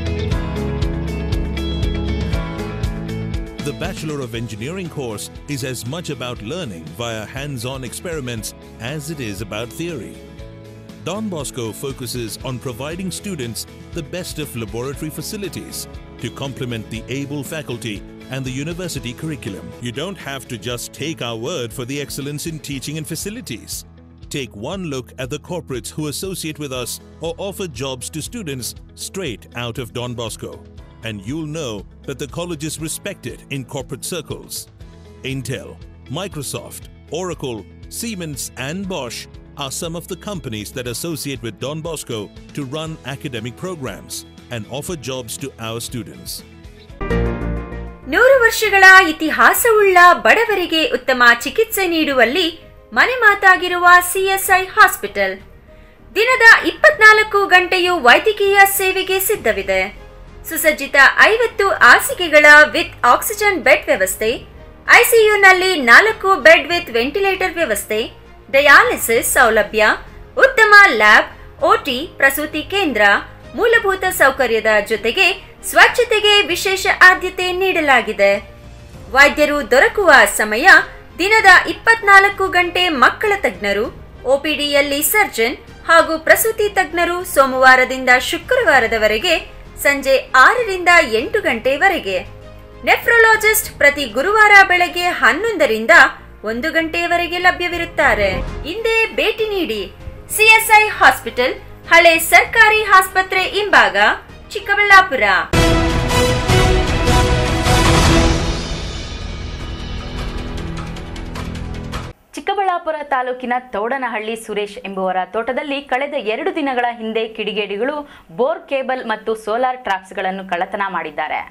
The Bachelor of Engineering course is as much about learning via hands-on experiments as it is about theory. Don Bosco focuses on providing students the best of laboratory facilities to complement the able faculty and the university curriculum. You don't have to just take our word for the excellence in teaching and facilities. Take one look at the corporates who associate with us or offer jobs to students straight out of Don Bosco, and you'll know that the college is respected in corporate circles. Intel, Microsoft, Oracle, Siemens and Bosch are some of the companies that associate with Don Bosco to run academic programs and offer jobs to our students. 100 ವರ್ಷಗಳ ಇತಿಹಾಸವುಳ್ಳ ಬಡವರಿಗೆ ಉತ್ತಮ ಚಿಕಿತ್ಸೆ ನೀಡುವಲ್ಲಿ ಮನೆ ಮಾತಾಗಿರುವ CSI ಹಾಸ್ಪಿಟಲ್ ದಿನದ 24 ಗಂಟೆಯೂ ವೈದ್ಯಕೀಯ ಸೇವೆಗೆ ಸಿದ್ಧವಿದೆ. ಸುಸಜ್ಜಿತ 50 ಹಾಸಿಗೆಗಳ ವಿತ್ ಆಕ್ಸಿಜನ್ ಬೆಡ್ ವ್ಯವಸ್ಥೆ, ICUನಲ್ಲಿ 4 ಬೆಡ್ ವಿತ್ ವೆಂಟಿಲೇಟರ್ ವ್ಯವಸ್ಥೆ, ಡಯಾಲಿಸಿಸ್ ಸೌಲಭ್ಯ, ಉತ್ತಮ ಲ್ಯಾಬ್, OT, ಪ್ರಸೂತಿ ಕೇಂದ್ರ, ಮೂಲಭೂತ ಸೌಕರ್ಯದ ಜೊತೆಗೆ ಸ್ವಚ್ಛತೆಗೆ ವಿಶೇಷ ಆದ್ಯತೆ ನೀಡಲಾಗಿದೆ. ವೈದ್ಯರು ದೊರಕುವ ಸಮಯ ದಿನದ 24 ಗಂಟೆ ಮಕ್ಕಳ ತಜ್ಞರು, OPDಯಲ್ಲಿ ಸರ್ಜನ್ ಹಾಗೂ ಪ್ರಸೂತಿ ತಜ್ಞರು ಸೋಮವಾರದಿಂದ ಶುಕ್ರವಾರದವರೆಗೆ ಸಂಜೆ 6 ರಿಂದ 8 ಗಂಟೆವರೆಗೆ. ನೆಫ್ರಾಲಜಿಸ್ಟ್ ಪ್ರತಿ ಗುರುವಾರ ಬೆಳಗ್ಗೆ 11 ರಿಂದ 1 ಗಂಟೆಯವರೆಗೆ ಲಭ್ಯವಿರುತ್ತಾರೆ. ಇಂದೇ ಭೇಟಿ ನೀಡಿ. CSI ಹಾಸ್ಪಿಟಲ್, ಹಳೆ ಸರ್ಕಾರಿ ಆಸ್ಪತ್ರೆ ಹಿಂಭಾಗ, ಚಿಕ್ಕಬಳ್ಳಾಪುರ. ಚಿಕ್ಕಬಳ್ಳಾಪುರ ತಾಲೂಕಿನ ತೌಡನಹಳ್ಳಿ ಸುರೇಶ್ ಎಂಬುವರ ತೋಟದಲ್ಲಿ ಕಳೆದ 2 ದಿನಗಳ ಹಿಂದೆ ಕಿಡಿಗೇಡಿಗಳು ಬೋರ್ ಕೇಬಲ್ ಮತ್ತು ಸೋಲಾರ್ ಟ್ರಾಪ್ಸ್ಗಳನ್ನು ಕಳ್ಳತನ ಮಾಡಿದ್ದಾರೆ.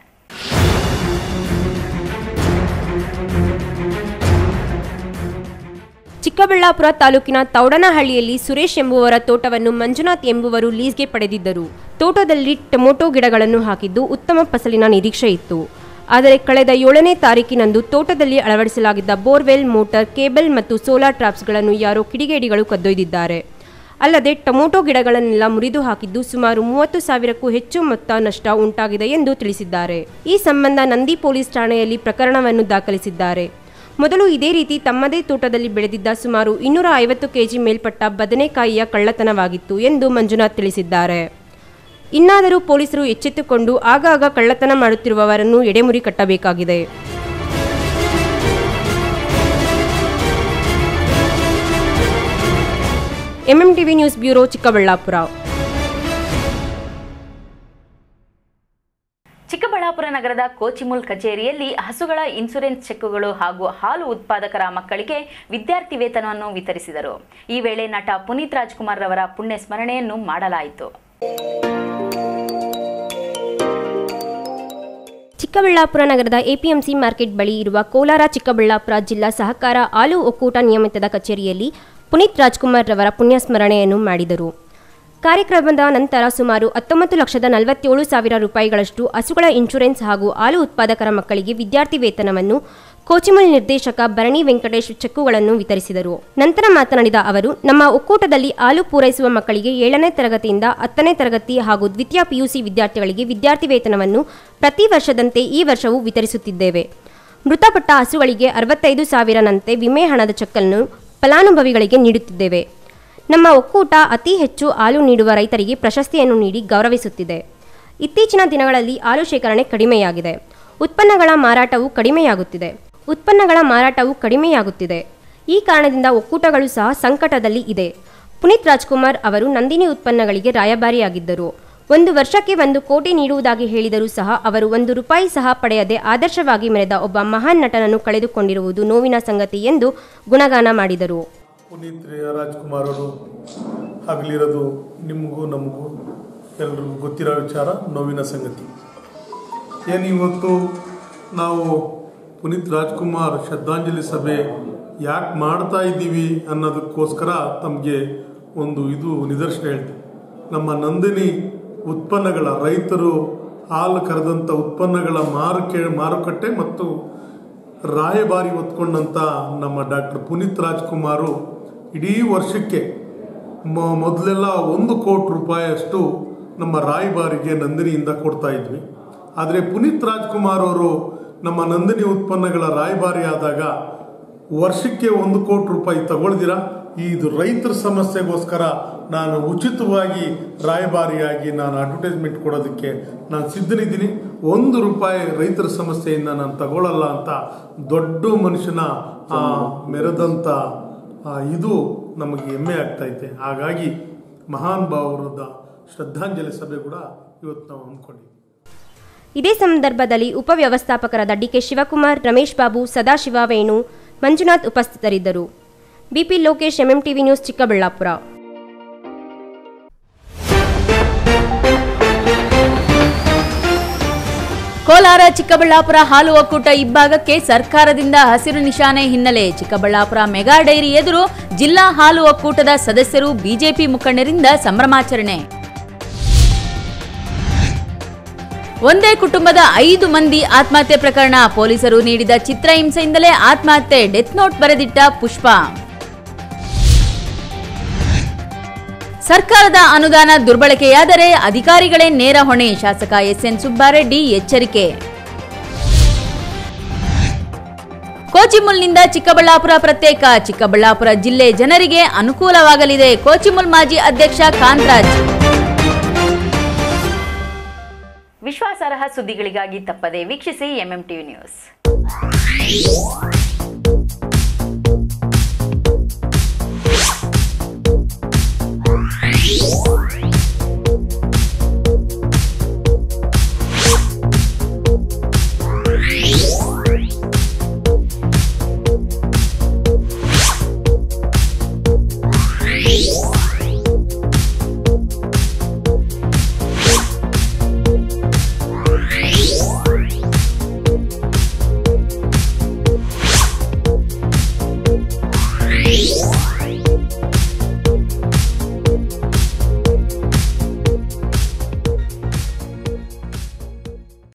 ಚಿಕ್ಕಬಳ್ಳಾಪುರ ತಾಲೂಕಿನ ತೌಡನಹಳ್ಳಿಯಲ್ಲಿ ಸುರೇಶ್ ಎಂಬುವರ ತೋಟವನ್ನು ಮಂಜುನಾಥ್ ಎಂಬುವರು ಲೀಸ್ಗೆ ಪಡೆದಿದ್ದರು. ತೋಟದಲ್ಲಿ ಟೊಮೊಟೊ ಗಿಡಗಳನ್ನು ಹಾಕಿದ್ದು ಉತ್ತಮ ಫಸಲಿನ ನಿರೀಕ್ಷೆ ಇತ್ತು. ಆದರೆ ಕಳೆದ 7ನೇ ತಾರೀಕಿನಂದು ತೋಟದಲ್ಲಿ ಅಳವಡಿಸಲಾಗಿದ್ದ ಬೋರ್ವೆಲ್, ಮೋಟಾರ್, ಕೇಬಲ್ ಮತ್ತು ಸೋಲಾರ್ ಟ್ರಾಪ್ಸ್ಗಳನ್ನು ಯಾರೋ ಕಿಡಿಗೇಡಿಗಳು ಕದ್ದೊಯ್ದಿದ್ದಾರೆ. ಅಲ್ಲದೆ ಟೊಮೊಟೊ ಗಿಡಗಳನ್ನೆಲ್ಲ ಮುರಿದು ಹಾಕಿದ್ದು ಸುಮಾರು 30,000ಕ್ಕೂ ಹೆಚ್ಚು ಮೊತ್ತ ನಷ್ಟ ಉಂಟಾಗಿದೆ ಎಂದು ತಿಳಿಸಿದ್ದಾರೆ. ಈ ಸಂಬಂಧ ನಂದಿ ಪೊಲೀಸ್ ಠಾಣೆಯಲ್ಲಿ ಪ್ರಕರಣವನ್ನು ದಾಖಲಿಸಿದ್ದಾರೆ. ಮೊದಲು ಇದೇ ರೀತಿ ತಮ್ಮದೇ ತೋಟದಲ್ಲಿ ಬೆಳೆದಿದ್ದ ಸುಮಾರು 250 ಕೆಜಿ ಮೇಲ್ಪಟ್ಟ ಬದನೆಕಾಯಿಯ ಕಳ್ಳತನವಾಗಿತ್ತು ಎಂದು ಮಂಜುನಾಥ್ ತಿಳಿಸಿದ್ದಾರೆ. ಇನ್ನಾದರೂ ಪೊಲೀಸರು ಎಚ್ಚೆತ್ತುಕೊಂಡು ಆಗಾಗ ಕಳ್ಳತನ ಮಾಡುತ್ತಿರುವವರನ್ನು ಎಡೆಮುರಿ ಕಟ್ಟಬೇಕಾಗಿದೆ. MMTV news bureau, Chikkaballapur. Chikkaballapur ನಗರದ ಕೋಚಿಮುಲ್ ಕಚೇರಿಯಲ್ಲಿ ಹಸುಗಳ ಇನ್ಸೂರೆನ್ಸ್ ಚೆಕ್ಗಳು ಹಾಗೂ ಹಾಲು ಉತ್ಪಾದಕರ ಮಕ್ಕಳಿಗೆ ವಿದ್ಯಾರ್ಥಿ ವೇತನವನ್ನು ವಿತರಿಸಿದರು. ಈ ವೇಳೆ ನಟ ಪುನೀತ್ ರಾಜ್ಕುಮಾರ್ ರವರ ಪುಣ್ಯ ಸ್ಮರಣೆಯನ್ನು ಮಾಡಲಾಯಿತು. ಚಿಕ್ಕಬಳ್ಳಾಪುರ ನಗರದ ಎಪಿಎಂಸಿ ಮಾರ್ಕೆಟ್ ಬಳಿ ಇರುವ ಕೋಲಾರ ಚಿಕ್ಕಬಳ್ಳಾಪುರ ಜಿಲ್ಲಾ ಸಹಕಾರ ಹಾಲು ಒಕ್ಕೂಟ ನಿಯಮಿತದ ಕಚೇರಿಯಲ್ಲಿ ಪುನೀತ್ ರಾಜ್ಕುಮಾರ್ ರವರ ಪುಣ್ಯಸ್ಮರಣೆಯನ್ನು ಮಾಡಿದರು. ಕಾರ್ಯಕ್ರಮದ ನಂತರ ಸುಮಾರು 19,47,000 ರೂಪಾಯಿಗಳಷ್ಟು ಹಸುಗಳ ಇನ್ಶೂರೆನ್ಸ್ ಹಾಗೂ ಹಾಲು ಉತ್ಪಾದಕರ ಮಕ್ಕಳಿಗೆ ವಿದ್ಯಾರ್ಥಿ ವೇತನವನ್ನು ಕೋಚಿಮುಲ್ ನಿರ್ದೇಶಕ ಭರಣಿ ವೆಂಕಟೇಶ್ ಚೆಕ್ಕುಗಳನ್ನು ವಿತರಿಸಿದರು. ನಂತರ ಮಾತನಾಡಿದ ಅವರು, ನಮ್ಮ ಒಕ್ಕೂಟದಲ್ಲಿ ಹಾಲು ಪೂರೈಸುವ ಮಕ್ಕಳಿಗೆ 7ನೇ ತರಗತಿಯಿಂದ 10ನೇ ತರಗತಿ ಹಾಗೂ ದ್ವಿತೀಯ ಪಿಯುಸಿ ವಿದ್ಯಾರ್ಥಿಗಳಿಗೆ ವಿದ್ಯಾರ್ಥಿ ವೇತನವನ್ನು ಪ್ರತಿ ವರ್ಷದಂತೆ ಈ ವರ್ಷವೂ ವಿತರಿಸುತ್ತಿದ್ದೇವೆ. ಮೃತಪಟ್ಟ ಹಸುಗಳಿಗೆ 65,000ನಂತೆ ವಿಮೆ ಹಣದ ಚೆಕ್ಕನ್ನು ಫಲಾನುಭವಿಗಳಿಗೆ ನೀಡುತ್ತಿದ್ದೇವೆ. ನಮ್ಮ ಒಕ್ಕೂಟ ಅತಿ ಹೆಚ್ಚು ಹಾಲು ನೀಡುವ ರೈತರಿಗೆ ಪ್ರಶಸ್ತಿಯನ್ನು ನೀಡಿ ಗೌರವಿಸುತ್ತಿದೆ. ಇತ್ತೀಚಿನ ದಿನಗಳಲ್ಲಿ ಹಾಲು ಶೇಖರಣೆ ಕಡಿಮೆಯಾಗಿದೆ. ಉತ್ಪನ್ನಗಳ ಮಾರಾಟವು ಕಡಿಮೆಯಾಗುತ್ತಿದೆ. ಈ ಕಾರಣದಿಂದ ಒಕ್ಕೂಟಗಳು ಸಹ ಸಂಕಟದಲ್ಲಿ ಇದೆ. ಪುನೀತ್ ರಾಜ್ಕುಮಾರ್ ಅವರು ನಂದಿನಿ ಉತ್ಪನ್ನಗಳಿಗೆ ರಾಯಭಾರಿಯಾಗಿದ್ದರು. 1 ವರ್ಷಕ್ಕೆ 1 ಕೋಟಿ ನೀಡುವುದಾಗಿ ಹೇಳಿದರೂ ಸಹ ಅವರು 1 ರೂಪಾಯಿ ಸಹ ಪಡೆಯದೆ ಆದರ್ಶವಾಗಿ ಮೆರೆದ ಒಬ್ಬ ಮಹಾನ್ ನಟನನ್ನು ಕಳೆದುಕೊಂಡಿರುವುದು ನೋವಿನ ಸಂಗತಿ ಎಂದು ಗುಣಗಾನ ಮಾಡಿದರು. ಪುನೀತ್ ರಾಜ್ಕುಮಾರ್ ಅವರು ಆಗಲಿರೋದು ನಿಮಗೂ ನಮಗೂ ಎಲ್ರಿಗೂ ಗೊತ್ತಿರೋ ವಿಚಾರ, ನೋವಿನ ಸಂಗತಿ. ಇವತ್ತು ನಾವು ಪುನೀತ್ ರಾಜ್ಕುಮಾರ್ ಶ್ರದ್ಧಾಂಜಲಿ ಸಭೆ ಯಾಕೆ ಮಾಡ್ತಾ ಇದ್ದೀವಿ ಅನ್ನೋದಕ್ಕೋಸ್ಕರ ತಮಗೆ ಒಂದು ನಿದರ್ಶನ ಹೇಳ್ತೀವಿ. ನಮ್ಮ ನಂದಿನಿ ಉತ್ಪನ್ನಗಳ ರೈತರು ಹಾಲು ಕರೆದಂಥ ಉತ್ಪನ್ನಗಳ ಮಾರುಕಟ್ಟೆ ಮತ್ತು ರಾಯಭಾರಿ ಹೊತ್ಕೊಂಡಂಥ ನಮ್ಮ ಡಾಕ್ಟರ್ ಪುನೀತ್ ರಾಜ್ಕುಮಾರು ಇಡೀ ವರ್ಷಕ್ಕೆ ಮೊದಲೆಲ್ಲ 1 ಕೋಟಿ ರೂಪಾಯಿಯಷ್ಟು ನಮ್ಮ ರಾಯಭಾರಿಗೆ ನಂದಿನಿಯಿಂದ ಕೊಡ್ತಾ ಇದ್ವಿ. ಆದರೆ ಪುನೀತ್ ರಾಜ್ಕುಮಾರ್ ಅವರು ನಮ್ಮ ನಂದಿನಿ ಉತ್ಪನ್ನಗಳ ರಾಯಭಾರಿ ಆದಾಗ ವರ್ಷಕ್ಕೆ 1 ಕೋಟಿ ರೂಪಾಯಿ ತಗೊಳ್ದಿರ ಇದು ರೈತರ ಸಮಸ್ಯೆಗೋಸ್ಕರ ನಾನು ಉಚಿತವಾಗಿ ರಾಯಭಾರಿಯಾಗಿ ನಾನು ಅಡ್ವರ್ಟೈಸ್ಮೆಂಟ್ ಕೊಡೋದಕ್ಕೆ ನಾನು ಸಿದ್ಧನಿದ್ದೀನಿ, 1 ರೂಪಾಯಿ ರೈತರ ಸಮಸ್ಯೆಯಿಂದ ನಾನು ತಗೊಳ್ಳಲ್ಲ ಅಂತ ದೊಡ್ಡ ಮನುಷ್ಯನ ಮೆರೆದಂಥ ಇದು ನಮಗೆ ಹೆಮ್ಮೆ ಆಗ್ತೈತೆ. ಹಾಗಾಗಿ ಮಹಾನ್ ಭಾವರದ ಶ್ರದ್ಧಾಂಜಲಿ ಸಭೆ ಕೂಡ ಇವತ್ತು ನಾವು ಹಮ್ಮಿಕೊಂಡಿದ್ದೀವಿ. ಇದೇ ಸಂದರ್ಭದಲ್ಲಿ ಉಪವ್ಯವಸ್ಥಾಪಕರಾದ ಡಿಕೆ ಶಿವಕುಮಾರ್, ರಮೇಶ್ ಬಾಬು, ಸದಾಶಿವ, ವೇಣು, ಮಂಜುನಾಥ್ ಉಪಸ್ಥಿತರಿದ್ದರು. BP Lokesh, MMTV news, Chikkaballapur. Kolar Chikkaballapur ಹಾಲು ಒಕ್ಕೂಟ ಇಬ್ಬಾಗಕ್ಕೆ ಸರ್ಕಾರದಿಂದ ಹಸಿರು ನಿಶಾನೆ ಹಿನ್ನೆಲೆ ಚಿಕ್ಕಬಳ್ಳಾಪುರ ಮೆಗಾ ಡೈರಿ ಎದುರು ಜಿಲ್ಲಾ ಹಾಲು ಒಕ್ಕೂಟದ ಸದಸ್ಯರು, ಬಿಜೆಪಿ ಮುಖಂಡರಿಂದ ಸಂಭ್ರಮಾಚರಣೆ. ಒಂದೇ ಕುಟುಂಬದ 5 ಮಂದಿ ಆತ್ಮಹತ್ಯೆ ಪ್ರಕರಣ, ಪೊಲೀಸರು ನೀಡಿದ ಚಿತ್ರಹಿಂಸೆಯಿಂದಲೇ ಆತ್ಮಹತ್ಯೆ, ಡೆತ್ ನೋಟ್ ಬರೆದಿಟ್ಟ ಪುಷ್ಪ. ಸರ್ಕಾರದ ಅನುದಾನ ದುರ್ಬಳಕೆಯಾದರೆ ಅಧಿಕಾರಿಗಳೇ ನೇರ ಹೊಣೆ, ಶಾಸಕ ಎಸ್ಎನ್ ಸುಬ್ಬಾರೆಡ್ಡಿ ಎಚ್ಚರಿಕೆ. ಕೋಚಿಮುಲ್ನಿಂದ ಚಿಕ್ಕಬಳ್ಳಾಪುರ ಪ್ರತ್ಯೇಕ, ಚಿಕ್ಕಬಳ್ಳಾಪುರ ಜಿಲ್ಲೆ ಜನರಿಗೆ ಅನುಕೂಲವಾಗಲಿದೆ, ಕೋಚಿಮುಲ್ ಮಾಜಿ ಅಧ್ಯಕ್ಷ ಕಾಂತರಾಜ್. ವಿಶ್ವಾಸಾರ್ಹ ಸುದ್ದಿಗಳಿಗಾಗಿ ತಪ್ಪದೇ ವೀಕ್ಷಿಸಿ ಎಂಎಂಟಿವಿ ನ್ಯೂಸ್.